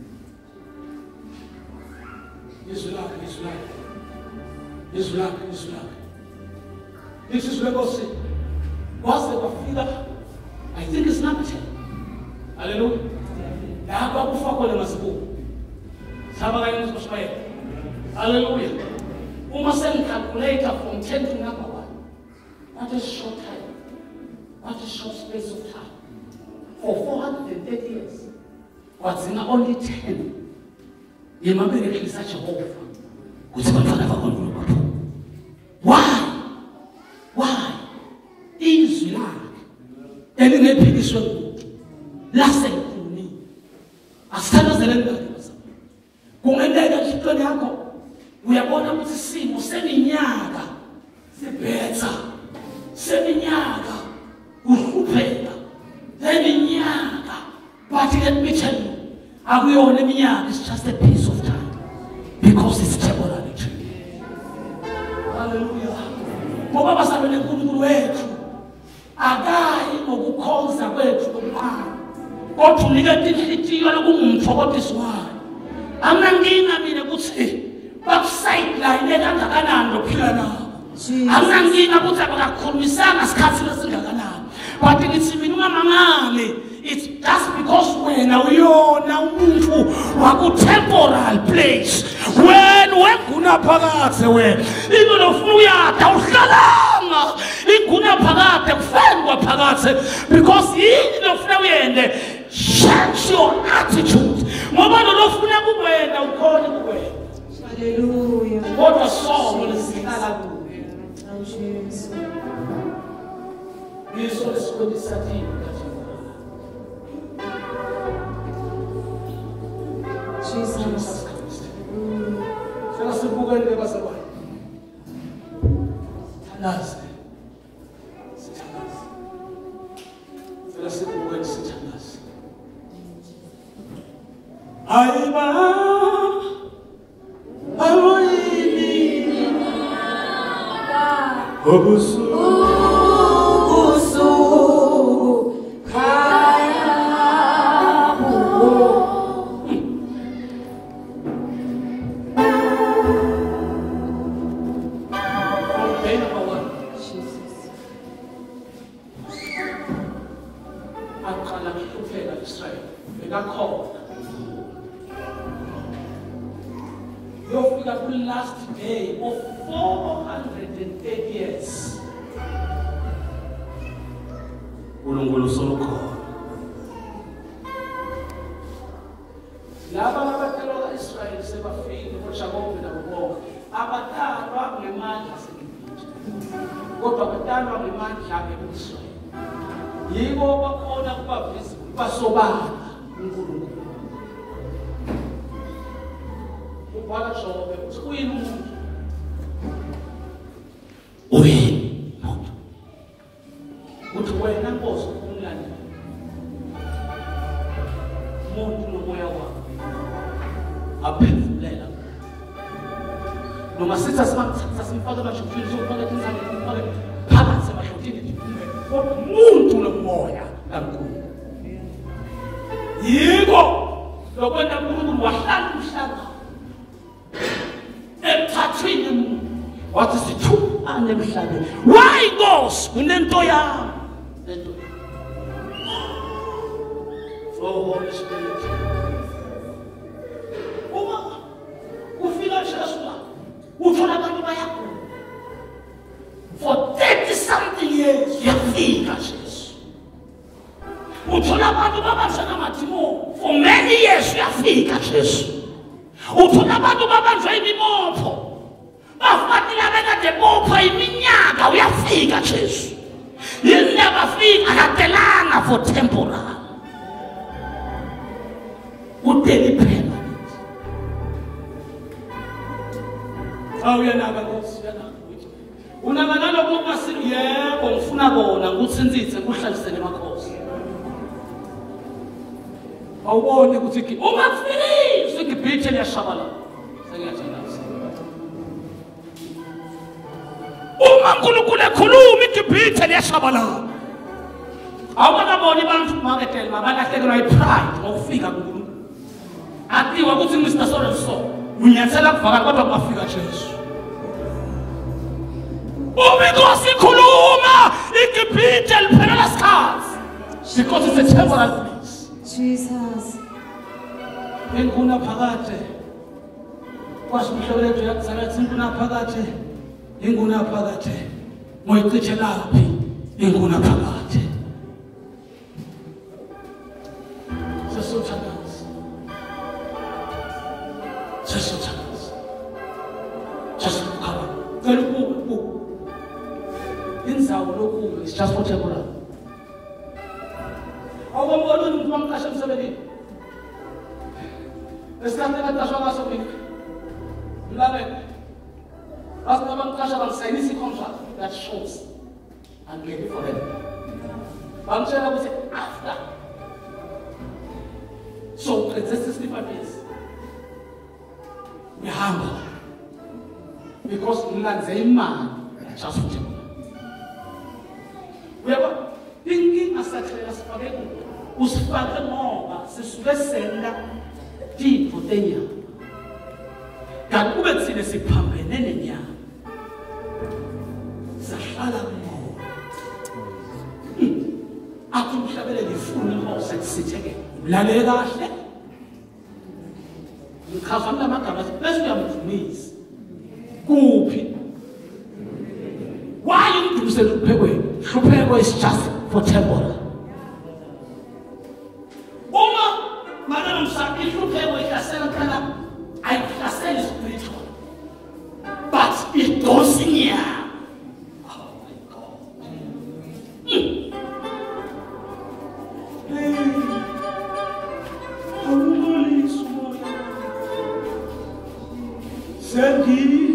Yesu lakhe, Yesu lakhe. Yesu lakhe, Yesu lakhe. This is Legosi. Was the Bafida? I think it's number ten. Hallelujah. Hapa kufa kwa masiku. Saba kaya mshoshaya. Hallelujah. Uma send calculator from ten to number one. What a short time. What a short space of time. For four hundred thirty years. What's in only ten. Yemabelekisa Jehovah. Kuthi bafana bakho. Why? Why? Izwi lakhe elingephikiswe lasenkuni asithandazele ngani kungenteka isitweni yakho uyabona ukuthi isimo seminyaka sibhetha seminyaka uhlupheka seminyaka but let me tell you akuyona iminyaka, it's just a piece of time because it's temporary. Hallelujah. Ngoba basalwe uNkulunkulu wethu akayi ngokukhonza kwethu kuphela kodwa unika inhliziyo lokungumthokoziswayo. Anganginga mina ukuthi bakusideline kangakanani lokuphila nabo. Anganginga ukuthi abakakhulumisanga isikhathi lesingakanani. But ngithi mina ungamangale, it's just because wena uyona umuntu waku temporal place. When wenguna phakathi wena into lofuna uyada uhlalanga inguna phakathi kufendwa phakathi because yini lofuna uyende change your attitude ngoba lofuna kuwena ukhona kuwena. Hallelujah. Kodwa sonke lesihlala kuwe. Jesus. Yiso lesikhombisa thina kathi Jesus. Sena sibukele basabani. Thandaze. Sithandaze. Sena sibukele sithandaze. Ayiba awoyini obusu last day of four hundred thirty years. UNkulunkulu solukhona. Laba abathelo kaIsrael sebafile ngoJakobe nabobonke. Abatalwa ngemandla seNgibhithe. Kodwa abatalwa ngemandla eIsrael. Yiko bakhona kuba visible basobala uNkulunkulu. Wala Jobe uthi uyini umuntu. Uyini umuntu. Uthi wena Nkosi umlandi. Umuntu nomoya wakho. Aphezulela. Noma sithi asimamthatha simfaka amashutini sokufaka insane kumfaka phakathi amashutini nje. Kodwa umuntu nomoya kaNkulunkulu. Yiko lokwenda uNkulunkulu wahlala umhlaba. Emthathweni umuntu wathi sithupane emhlabeni. Why Nkosi unento yami? Lento. So Holy Spirit. Uma ufika Jesu la. Uthola abantu bayagula. For thirty something years yafika Jesu. uthola abantu babanjwe ngamadimoni for many years uyafika Jesu. Uthola abantu babanjwe imibopho bafatila bekade bopha iminyaka uyafika Jesu. You never feel akatelanga for temporal. Udeli permanent. Awu yanaka Nkosi yanaka. Unabanalo kuba sithi yebo ngifuna bona ngutsinzitse kuhlalisene emakhosi. Awubone ukuthi uma kufikisa iGibhithe liyashabala. Sengiyathanda. Uma uNkulunkulu ekhuluma iGibhithe liyashabala. Awubaboni abantu marketing mabalahlekelwa ipride ngokufika kuNkulunkulu. Athiwa ukuthi Mister So and So unyathela kuvakala kodwa bafika Jesu. Uma inkosi ikhuluma iGibhithe liphelela isikhathi because it's a temporal place. Jesus. Inguna phakade. Kwasumhlelo lethu yakuzalathi inguna phakade. Inguna phakade. Moyicishe laphi inguna phakade. Sesothandaza. Sesothandaza. Just cover. Very cool. Inzawo lokhu is just for temporal. Awubona umuntu wamqasha emsebenzini. Esikhathini akaqashwa ngaso mina. Mlalele. Basta bamqasha bamsayinisa i-contract that shows I'm ready for them. Bamtshela ukuthi after. So it's sixty-five days. Ngihamba. Because ngilanze imali just for temporal. Uyabona inkinga sathela sifake usifake ngoba sisuke senda tipo tenyama kanti kube kuthine siphambene nenyama sahlala ngoba athi umhlabele ngifuna inkosi kusitheke ulalele kahle ngichaza amagama bese uyamvumisa kuphi why you do say hluphekweni hlupheko is just for temporal. Uma mana nomsaki hlupheko ihlasela kana ayihlasela spiritual but it goes in here. Oh my God. Mm. Hey. Holy Spirit. Send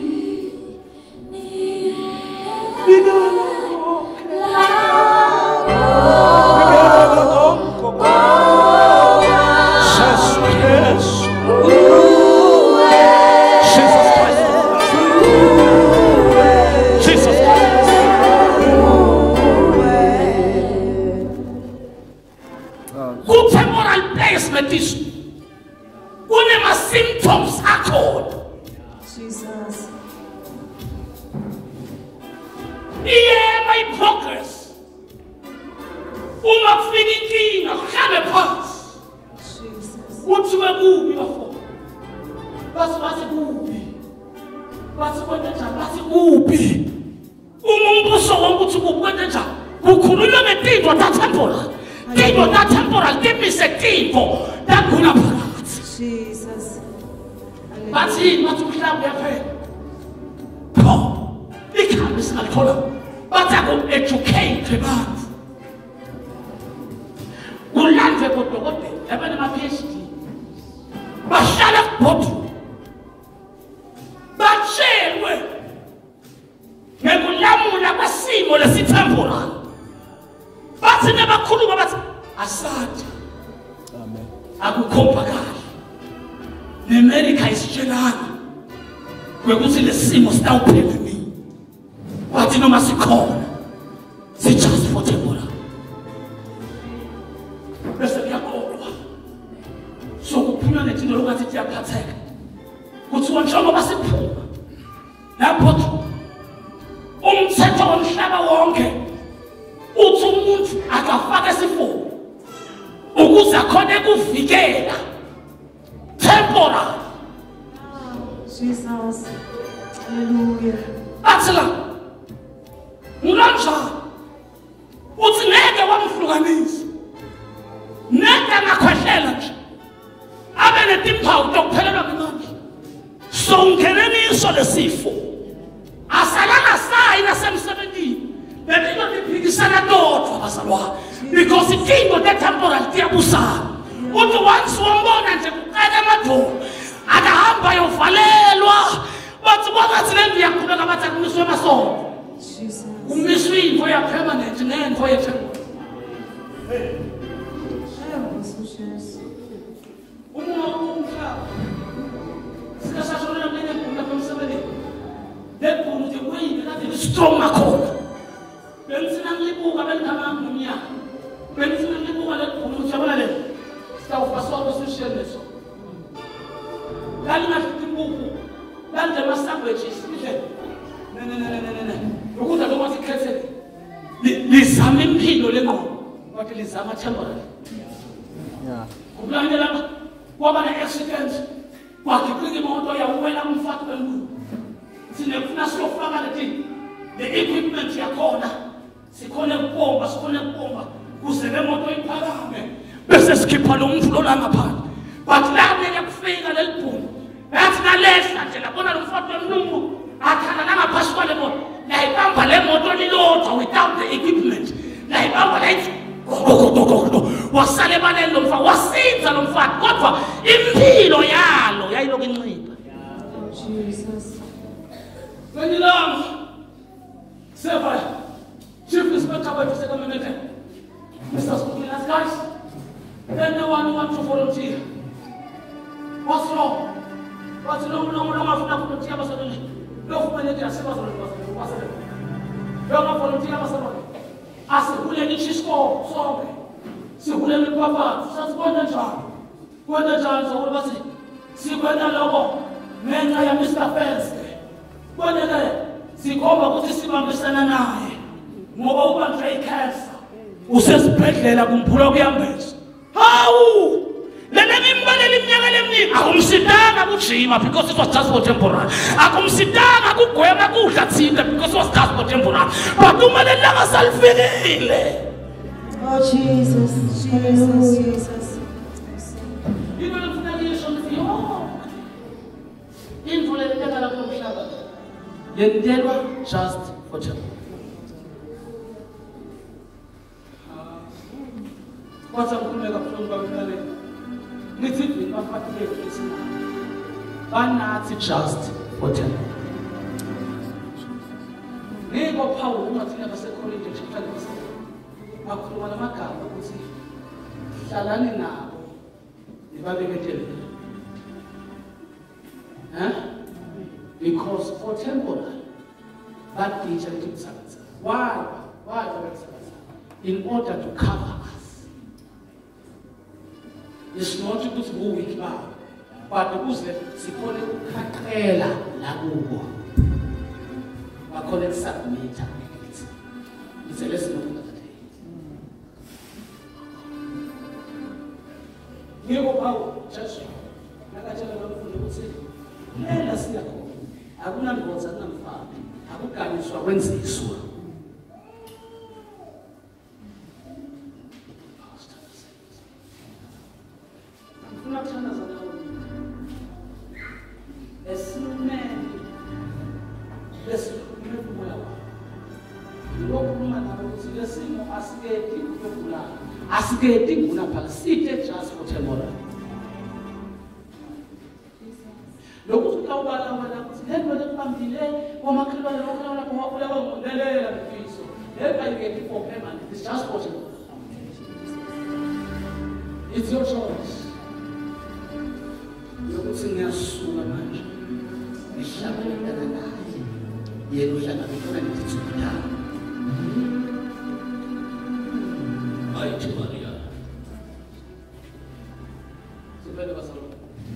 Jesus. Hallelujah. Atla. Mulanja. Uthi ngeke wamhlukanisa. songeneniswa lesifo asalanga sayi nasemsebenzini bebilo liphikisana dodwa bazalwane because ikingo temporal tiyabusana uthi once wombona nje kuqala amadolo akahamba yovalelwa bathi bathi lendlu yakhuleka bathi akumiswe emasondo umiswe into ya permanent nento yethu uma umhlaba sikashashona ngene kumbe komsebenzi lekhulu nje wayini kade strong akhona bensina ngibuka belingama ngumnyaka bensina ngibuka lekhulu njabala le sitawufaswa social leso kalina fitimbuku lande ma sandwiches nje ne ne ne ne ne ukuza lokho sikhethe lizama impilo lengqondo bathi lizama temporary yeah kulandela kwaba na accident wakiphinga imoto yawela umfati wembu sinefuna siyofaka lethi the equipment yakhona sikhona ukubomba sikhona ukubomba kuze le moto iphakame bese sikhipha lo muntu lo la ngaphandle bathi la kumele kufika lelibhungu bathi nalehla nje labona lo mfati wembu athana nangaphasi kwale moto la ibamba le moto lilodwa without the equipment la ibamba la wasale baleni lo mfati wasinza lo mfati kodwa impilo yalo yayiloko incipha Jesus Benilanga Seva Chief Inspector by the Community Mister Spookliness guys anyone who wants to volunteer what's wrong what's wrong no no afuna volunteer basodoni lo kumele ke aseba volunteer wasale lo volunteer basodoni asihule ngishisko sonke sihule nipapa sasibona njani kwenda njani sokuthi bathi sikwenda lokho ngenxa ya Mister Fence kwenda le sikhomba ukuthi sibambisana naye ngoba ubanjwe icancer usesibhedlela kumphula kuyambeza hawu lena ngimbalela iminyaka leminingi akumsitanga kujima because it was just for temporary akumsitanga kugwema kudla thina because it was just for temporary but uma lelanga salifikile oh Jesus hallelujah Jesus into lefuna ngisho ngithi yo into lelanga lapho umhlaba yentelwa just for temporary kwatha kukhuleka kuhlonga kwamhlaba nithi bafati bethu isimanga banathi just for temporary ngeke Paul ungathina baseCorinthians chapter seven bakhuluma lamagama ukuthi hlalani nabo nibabeketele huh because for temporary that teacher keeps us why why in order to cover us it's not ukuthi buwiki babo but ukuze sikhole ukukhakhela la kubo bakhole ukusubmita it's a lesson of the day ngeke Paul just nakatshela abamfundi ukuthi lela siya khona akunangoza akunamfana akuganyiswa kwenziswa asiketi nguna phala sithe just for temporary lokhu kutawubala wena ukuthi lento lephambile kwamakhelwane lokho lapho wabula ngondelela mfiso leba yike for permanent it's just for temporary it's your choice lokuthi ngiyasuka manje ngihlabelana naye yena uhlangabezana nesithupha Ay, Maria. Se vede la salute.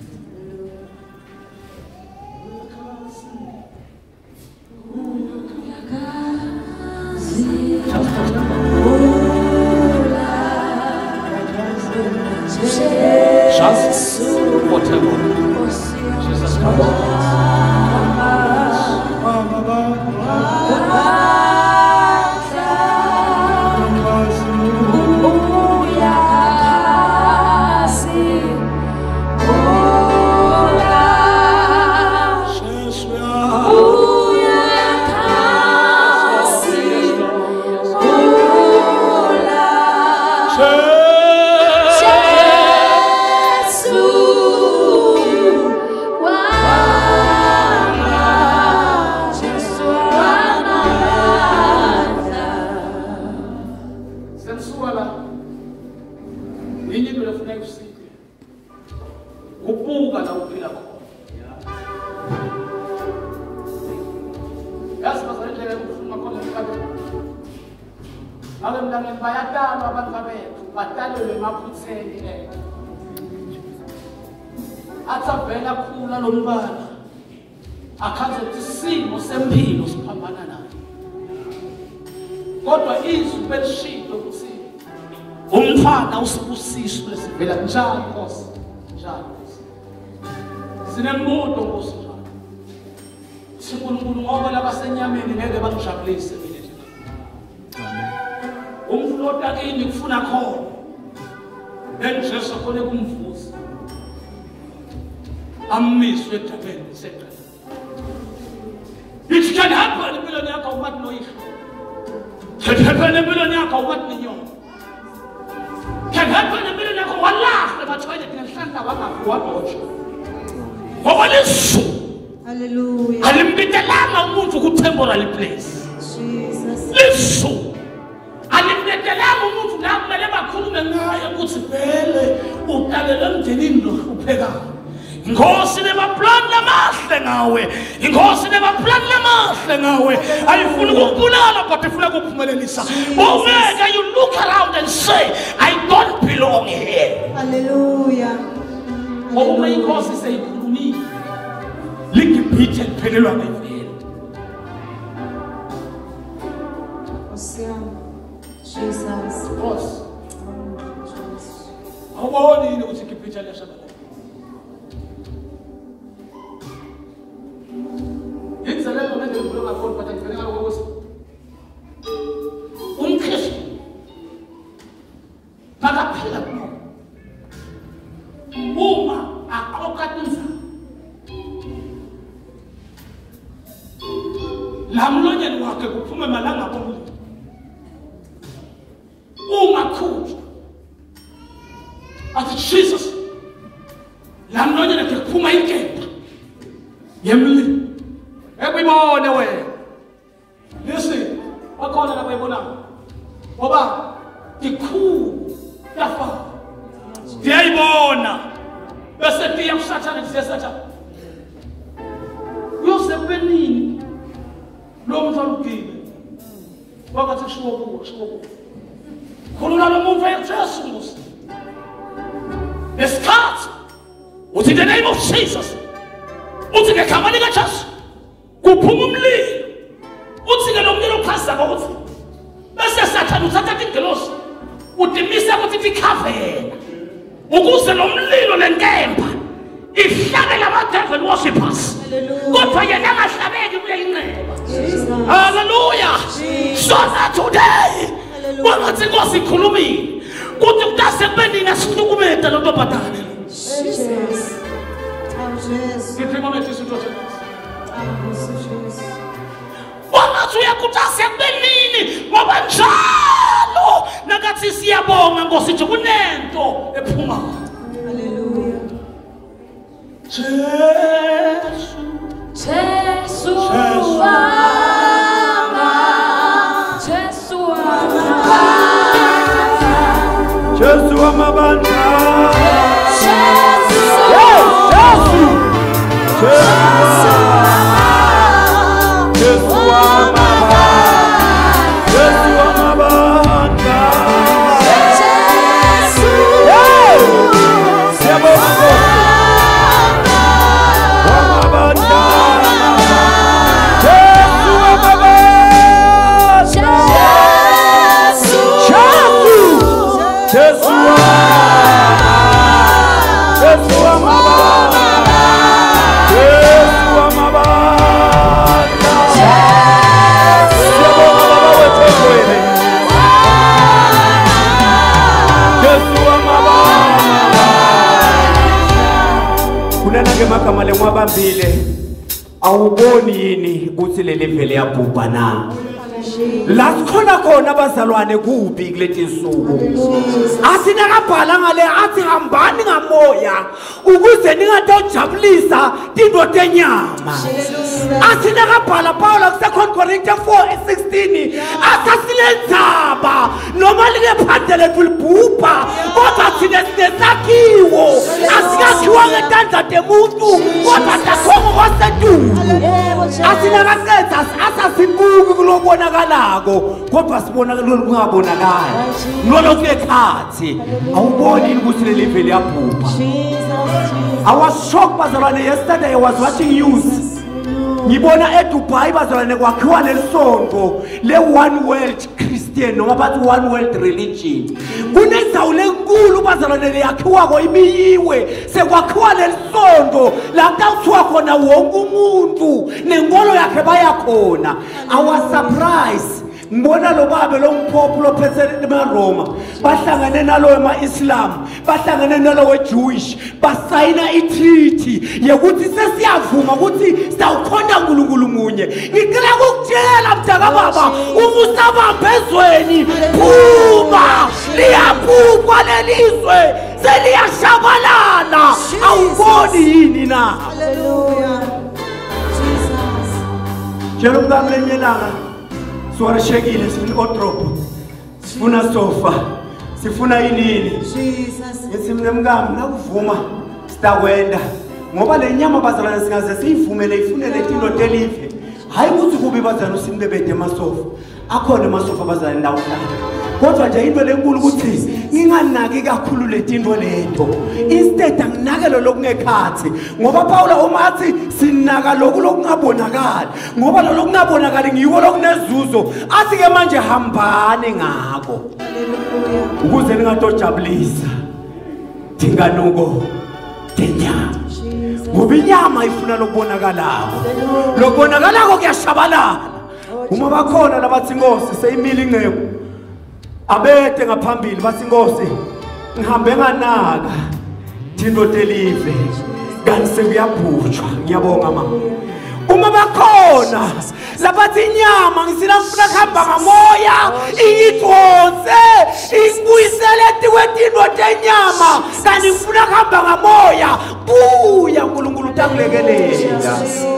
Just whatever. Jesus Christ. Yini into lefuneka usike. Ubuka la uphila khona. Yazi bazalendlela ukufuna khona emhlabeni. Ake mntangeni bayatalwa abantu babethu, batalelwe emaphutheni eh. Atsavela khula lo mbala. Akhaze ukuthi isimo sempilo siphambana nayo. Kodwa izwi belishilo ukuthi umfana usibusiso lesivela njalo Nkosi, njalo Nkosi. Sinembuto Nkosi njalo. Sikhulunkulu ngoba labasenyameni ngeke bangijabulise mina nje. Amen. Umflota kini kufuna khona. Enjesu khona kumvuza. Amiswe edabeni seqala. It can happen empilweni yakho umathi noyihlo. Can happen empilweni yakho umathi ninyoni. Can happen empilweni yakho walahla bathoyile ngenhlanhla wangafuwa botsha. Ngoba lisu. Hallelujah. Alimbitelanga umuntu ku temporary place. Jesus. Lisu. Alimbitelanga umuntu la kumele bakhulume ngaye ukuthi vele utalele emndenini lo upheka. Inkosi nebaplan lamahle ngawe. Inkosi nebaplan lamahle ngawe. Ayifuni ukubulala kodwa ifuna ukuphumelelisa. Ungeke you look around and say I don't belong here. Hallelujah. Ngoba inkosi seyikhulumile. Ligibhithe liphelelwa ngeveli. Awesome. Jesus. Nkosi. Awuboni yini ukuthi igibhithe liyashabalala? Inselelo nje ngikulo ngakhona but ngifike ngalo ukuthi umkristu bakaphila kuno uma aqoqa inzalo la mlonyeni wakhe kuphume malanga bonke uma khutshwa athi Jesus la mlonyeni wakhe kuphuma inkemba yemlilo. Everybody away. Listen, what call it away now? Oba, the cool, the far. The Ibona. Best day of Satan and Satan. You say, Benin. No one will what was a show? Show. Colonel move and Jesus. The start was in the name of Jesus. What's in the company of Jesus? Kuphuma umlilo uthi ke lo mlilo uphasa ukuthi bese Satan uthatha ingelosi udimisa ukuthi ikhave yena ukuze lo mlilo lenkemba ihlabe lama devil worshippers kodwa yena angahlabeki kule inqeba. Hallelujah. So that today wangathi Nkosi ikhulumile kuthi kutase kubenini asihlukumeza lo ntombazane lo. Jesus. Jesus. Ngithi mama isitho sakho wangathi uyakutasa kubenini ngoba njalo nakathi siyabonga Nkosi nje kunento ephuma. Hallelujah. Jesu Jesu wama, Jesu wama, Jesu wamabanda. Jesu Jesu. Jesu. Jesu wamabanda. Jesu wamabanda. Jesu Siyabonga. Wamabanda. Jesu wamabanda. Jesu Jesu. Jesu wamabanda. Jesu wamabanda. Jesu wamabanda. Siyabonga baba wethu wena. Jesu wamabanda. Kunanake magama lenwabambile awuboni yini ukuthi leli vele yabhubha na la sikhona khona abazalwane kubi kuleti insuku asina kabhala ngale athi hambani ngamoya ukuze ningatawujabulisa tinto tenyama asina kabhala Paulo ku Second Corinthians four sixteen asasilenzaba noma like phandle lethu libhubha kodwa thina sinesakhiwo asikakhiwa ngetandla temuntu kodwa takhongo kwasedumo asinakaqeda asasibuki kulokubonakalako kodwa sibona lokungabonakala nolokekhathi awuboni ukuthi lelive liyabhubha. I was shocked bazalwane. Yesterday I was watching news. Ngibona eDubai bazalwane kwakhiwa lesonto le one world Christian noma bathi one world religion. Kunendawo lenkulu bazalwane leyakhiwa ko imiyiwe sekwakhiwa lesonto la kuthiwa khona wonke umuntu nenkolo yakhe bayakhona. I was surprised. Ngibona lo babe lo mpopho lo phethe eMaroma bahlangane nalo ema-Islam bahlangane nalo we-Jewish basayina i-treaty yokuthi sesiyavuma ukuthi sawukhonda uNkulunkulu munye. Ngicela ukutshela mdaka baba umusabambe ezweni phuma liyabhubha lelizwe seliyashabalala awuboni yini na? Hallelujah. Jesus. Jelo mkamlenyelanga Swara shekile sifuna odropo sifuna sofa sifuna inini Jesus. yesimne mngami nakuvuma sitakwenda ngoba le nyama bazalana singaze siyivumele ifunele into delive hayi ukuthi kubi bazalana usimbebede emasofa akhona emasofa bazalana ndawo kodwa nje into lenkulu ukuthi nginganaki kakhulu letinto leto instead anginake lo lokungekhathi ngoba Paula umathi sinaka lokhu lokungabonakala ngoba lo lokungabonakala ngiwo lokunezuzo athi ke manje hambane ngako ukuze ningatojabulisa dinganuko denyama ngoba inyama ifuna lokubonakalako lokubonakalako kuyashabalala uma bakhona labathi inkosi seyimile ingcebo abete ngaphambili bathi inkosi ngihambe nganaka thindo delive kanti sekuyabhutshwa ngiyabonga mama uma bakhona labathi inyama ngisina ngifuna kuhamba ngamoya ingidonse ingibuyisele tikwetindo tenyama kanti ngifuna kuhamba ngamoya buya uNkulunkulu utangilekelela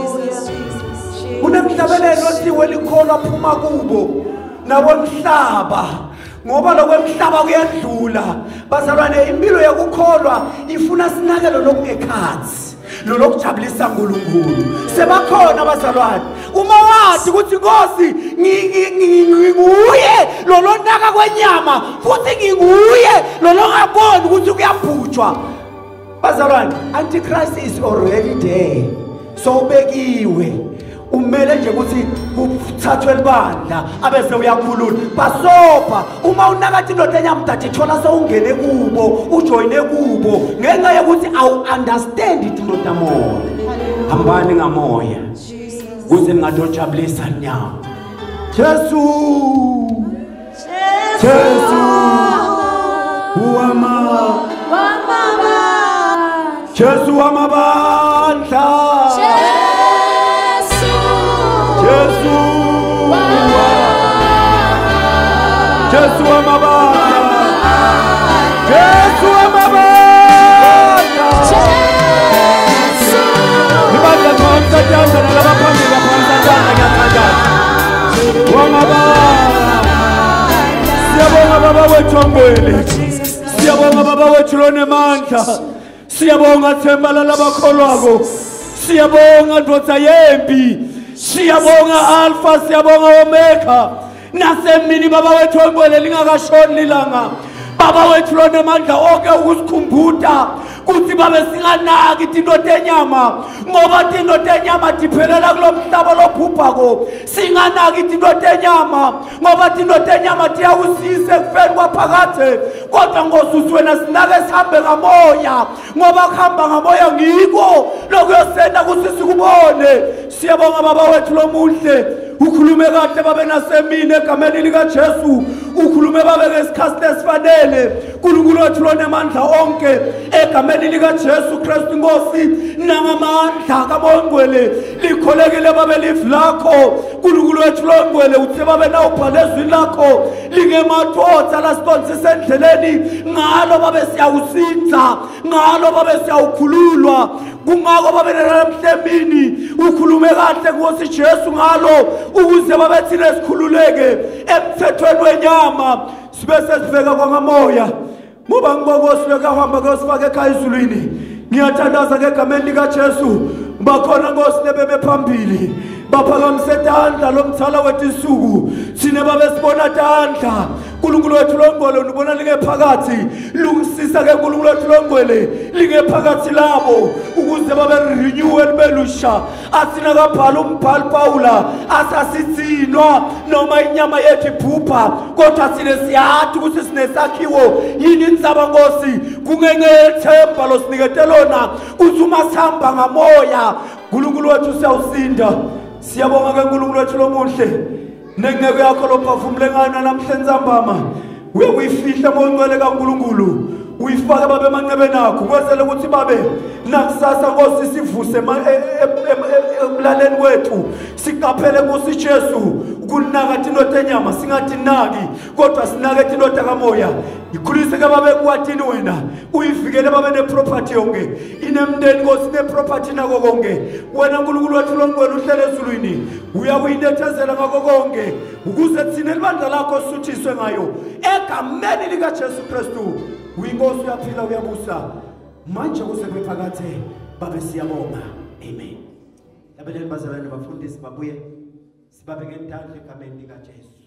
kunemhlabelelo siwe likholwa phuma kubo nabo mhlaba ngoba lokwemhlaba kuyadlula bazalwane impilo yakukholwa ifuna sinakelo lokungekhathi lo lokujabulisa uNkulunkulu sebakhona bazalwane uma wathi ukuthi Nkosi nginguye lo lonaka kwenyama futhi nginguye lo longaboni ukuthi kuyabhutshwa bazalwane antichrist is already there so ubekiwe umele nje ukuthi uthathwe libandla abese uyakhulula basopa uma unakathi indoda enyama mdathi thola sewungene kubo ujoyine kubo ngenxa yokuthi awu understand indoda moya hambani ngamoya kuze ningatojabulisa nyama Jesu Jesu uama Jesu amabandla Jesu Jesu amabandla Jesu amabandla Jesu ibandla tonke jamba nalabaphambili phansi jamba ngiyathanda wamabandla siyabonga baba wethu ongcwele siyabonga baba wethu lonemandla siyabonga themba labakholwako siyabonga ndoda yempi siyabonga alpha siyabonga omega nasemini baba wethu ongcwele lingakashoni lilanga baba wethu lonemandla onke ukusikhumbuta kuthi babe singanaki into tenyama ngoba into tenyama diphelela kulomhlaba lophupako singanaki into tenyama ngoba into tenyama tiyawusise kufeni kwaphakathe kodwa ngosusu wena sinake sihambe ngamoya ngoba kuhamba ngamoya ngiko lokuyosenda kuthi sikubone siyabonga baba wethu lomuhle ukhulume kahle babe nasemini egameni lika Jesu ukhulume babe ngesikhathi esifanele uNkulunkulu wethu lonemandla onke egameni lika Jesu Kristu Inkosi nangamandla kaMongcwele likholekile babe live lakho uNkulunkulu wethu longcwele uthi babe nawubhale ezwini lakho lingemathoza lasitonsise endleleni ngalo babe siyawusinza ngalo babe siyawukhululwa kungako babe namhlemini ukhulume kahle kuthi Jesu ngalo ukuze babe thina sikhululeke emthethweni wenyama sibe sesiveka kwangamoya Muba ngibongosi lokahamba ngosifaka ekhaya ezulwini. Ngiyathandaza ngegameni lika Jesu. Bakhona Nkosi nebebe phambili. Baphakamise tandla lomthala wethu isuku. Sine babe sibona tandla. uNkulunkulu wethu longcwele ubona lingephakathi. Lungisisa ke uNkulunkulu wethu longcwele lingephakathi labo ukuze babe renewal belusha. Asina kabhala umbhali Paula asasitsinwa noma inyama yethu iphupha kodwa sine siyathi ukuthi sinesakhiwo yini inzaba Nkosi kungengethemba losiniketelona kuthi uma sihamba ngamoya uNkulunkulu wethu siyawusinda. Siyabonga ke uNkulunkulu wethu lomuhle nengeke yakho lophafumule ngana namhlanje nzambama uyakuyifihla ngongcwele kaNkulunkulu uyifaka babe emanqebeni akho kwenzele ukuthi babe nakusasa Nkosi sivuse emlaleni wethu siqaphele Nkosi Jesu ukunaka indoda enyama singathi naki kodwa sinake indoda kamoya ikhulise ke babe kwathini wena uyivikele babe neproperty yonke inemndeni Nkosi neproperty nako konke wena uNkulunkulu wethu longcwele uhlele ezulwini uyakuyinethezela ngako konke ukuze thina libandla lakho suthiswe ngayo egameni lika Jesu Kristu uyinkosi uyaphila uyabusa manje kusekwe phakathe babe siyabonga amen. Labeleni bazalwane bafundisi babuye sibabeke entandle egameni lika Jesu.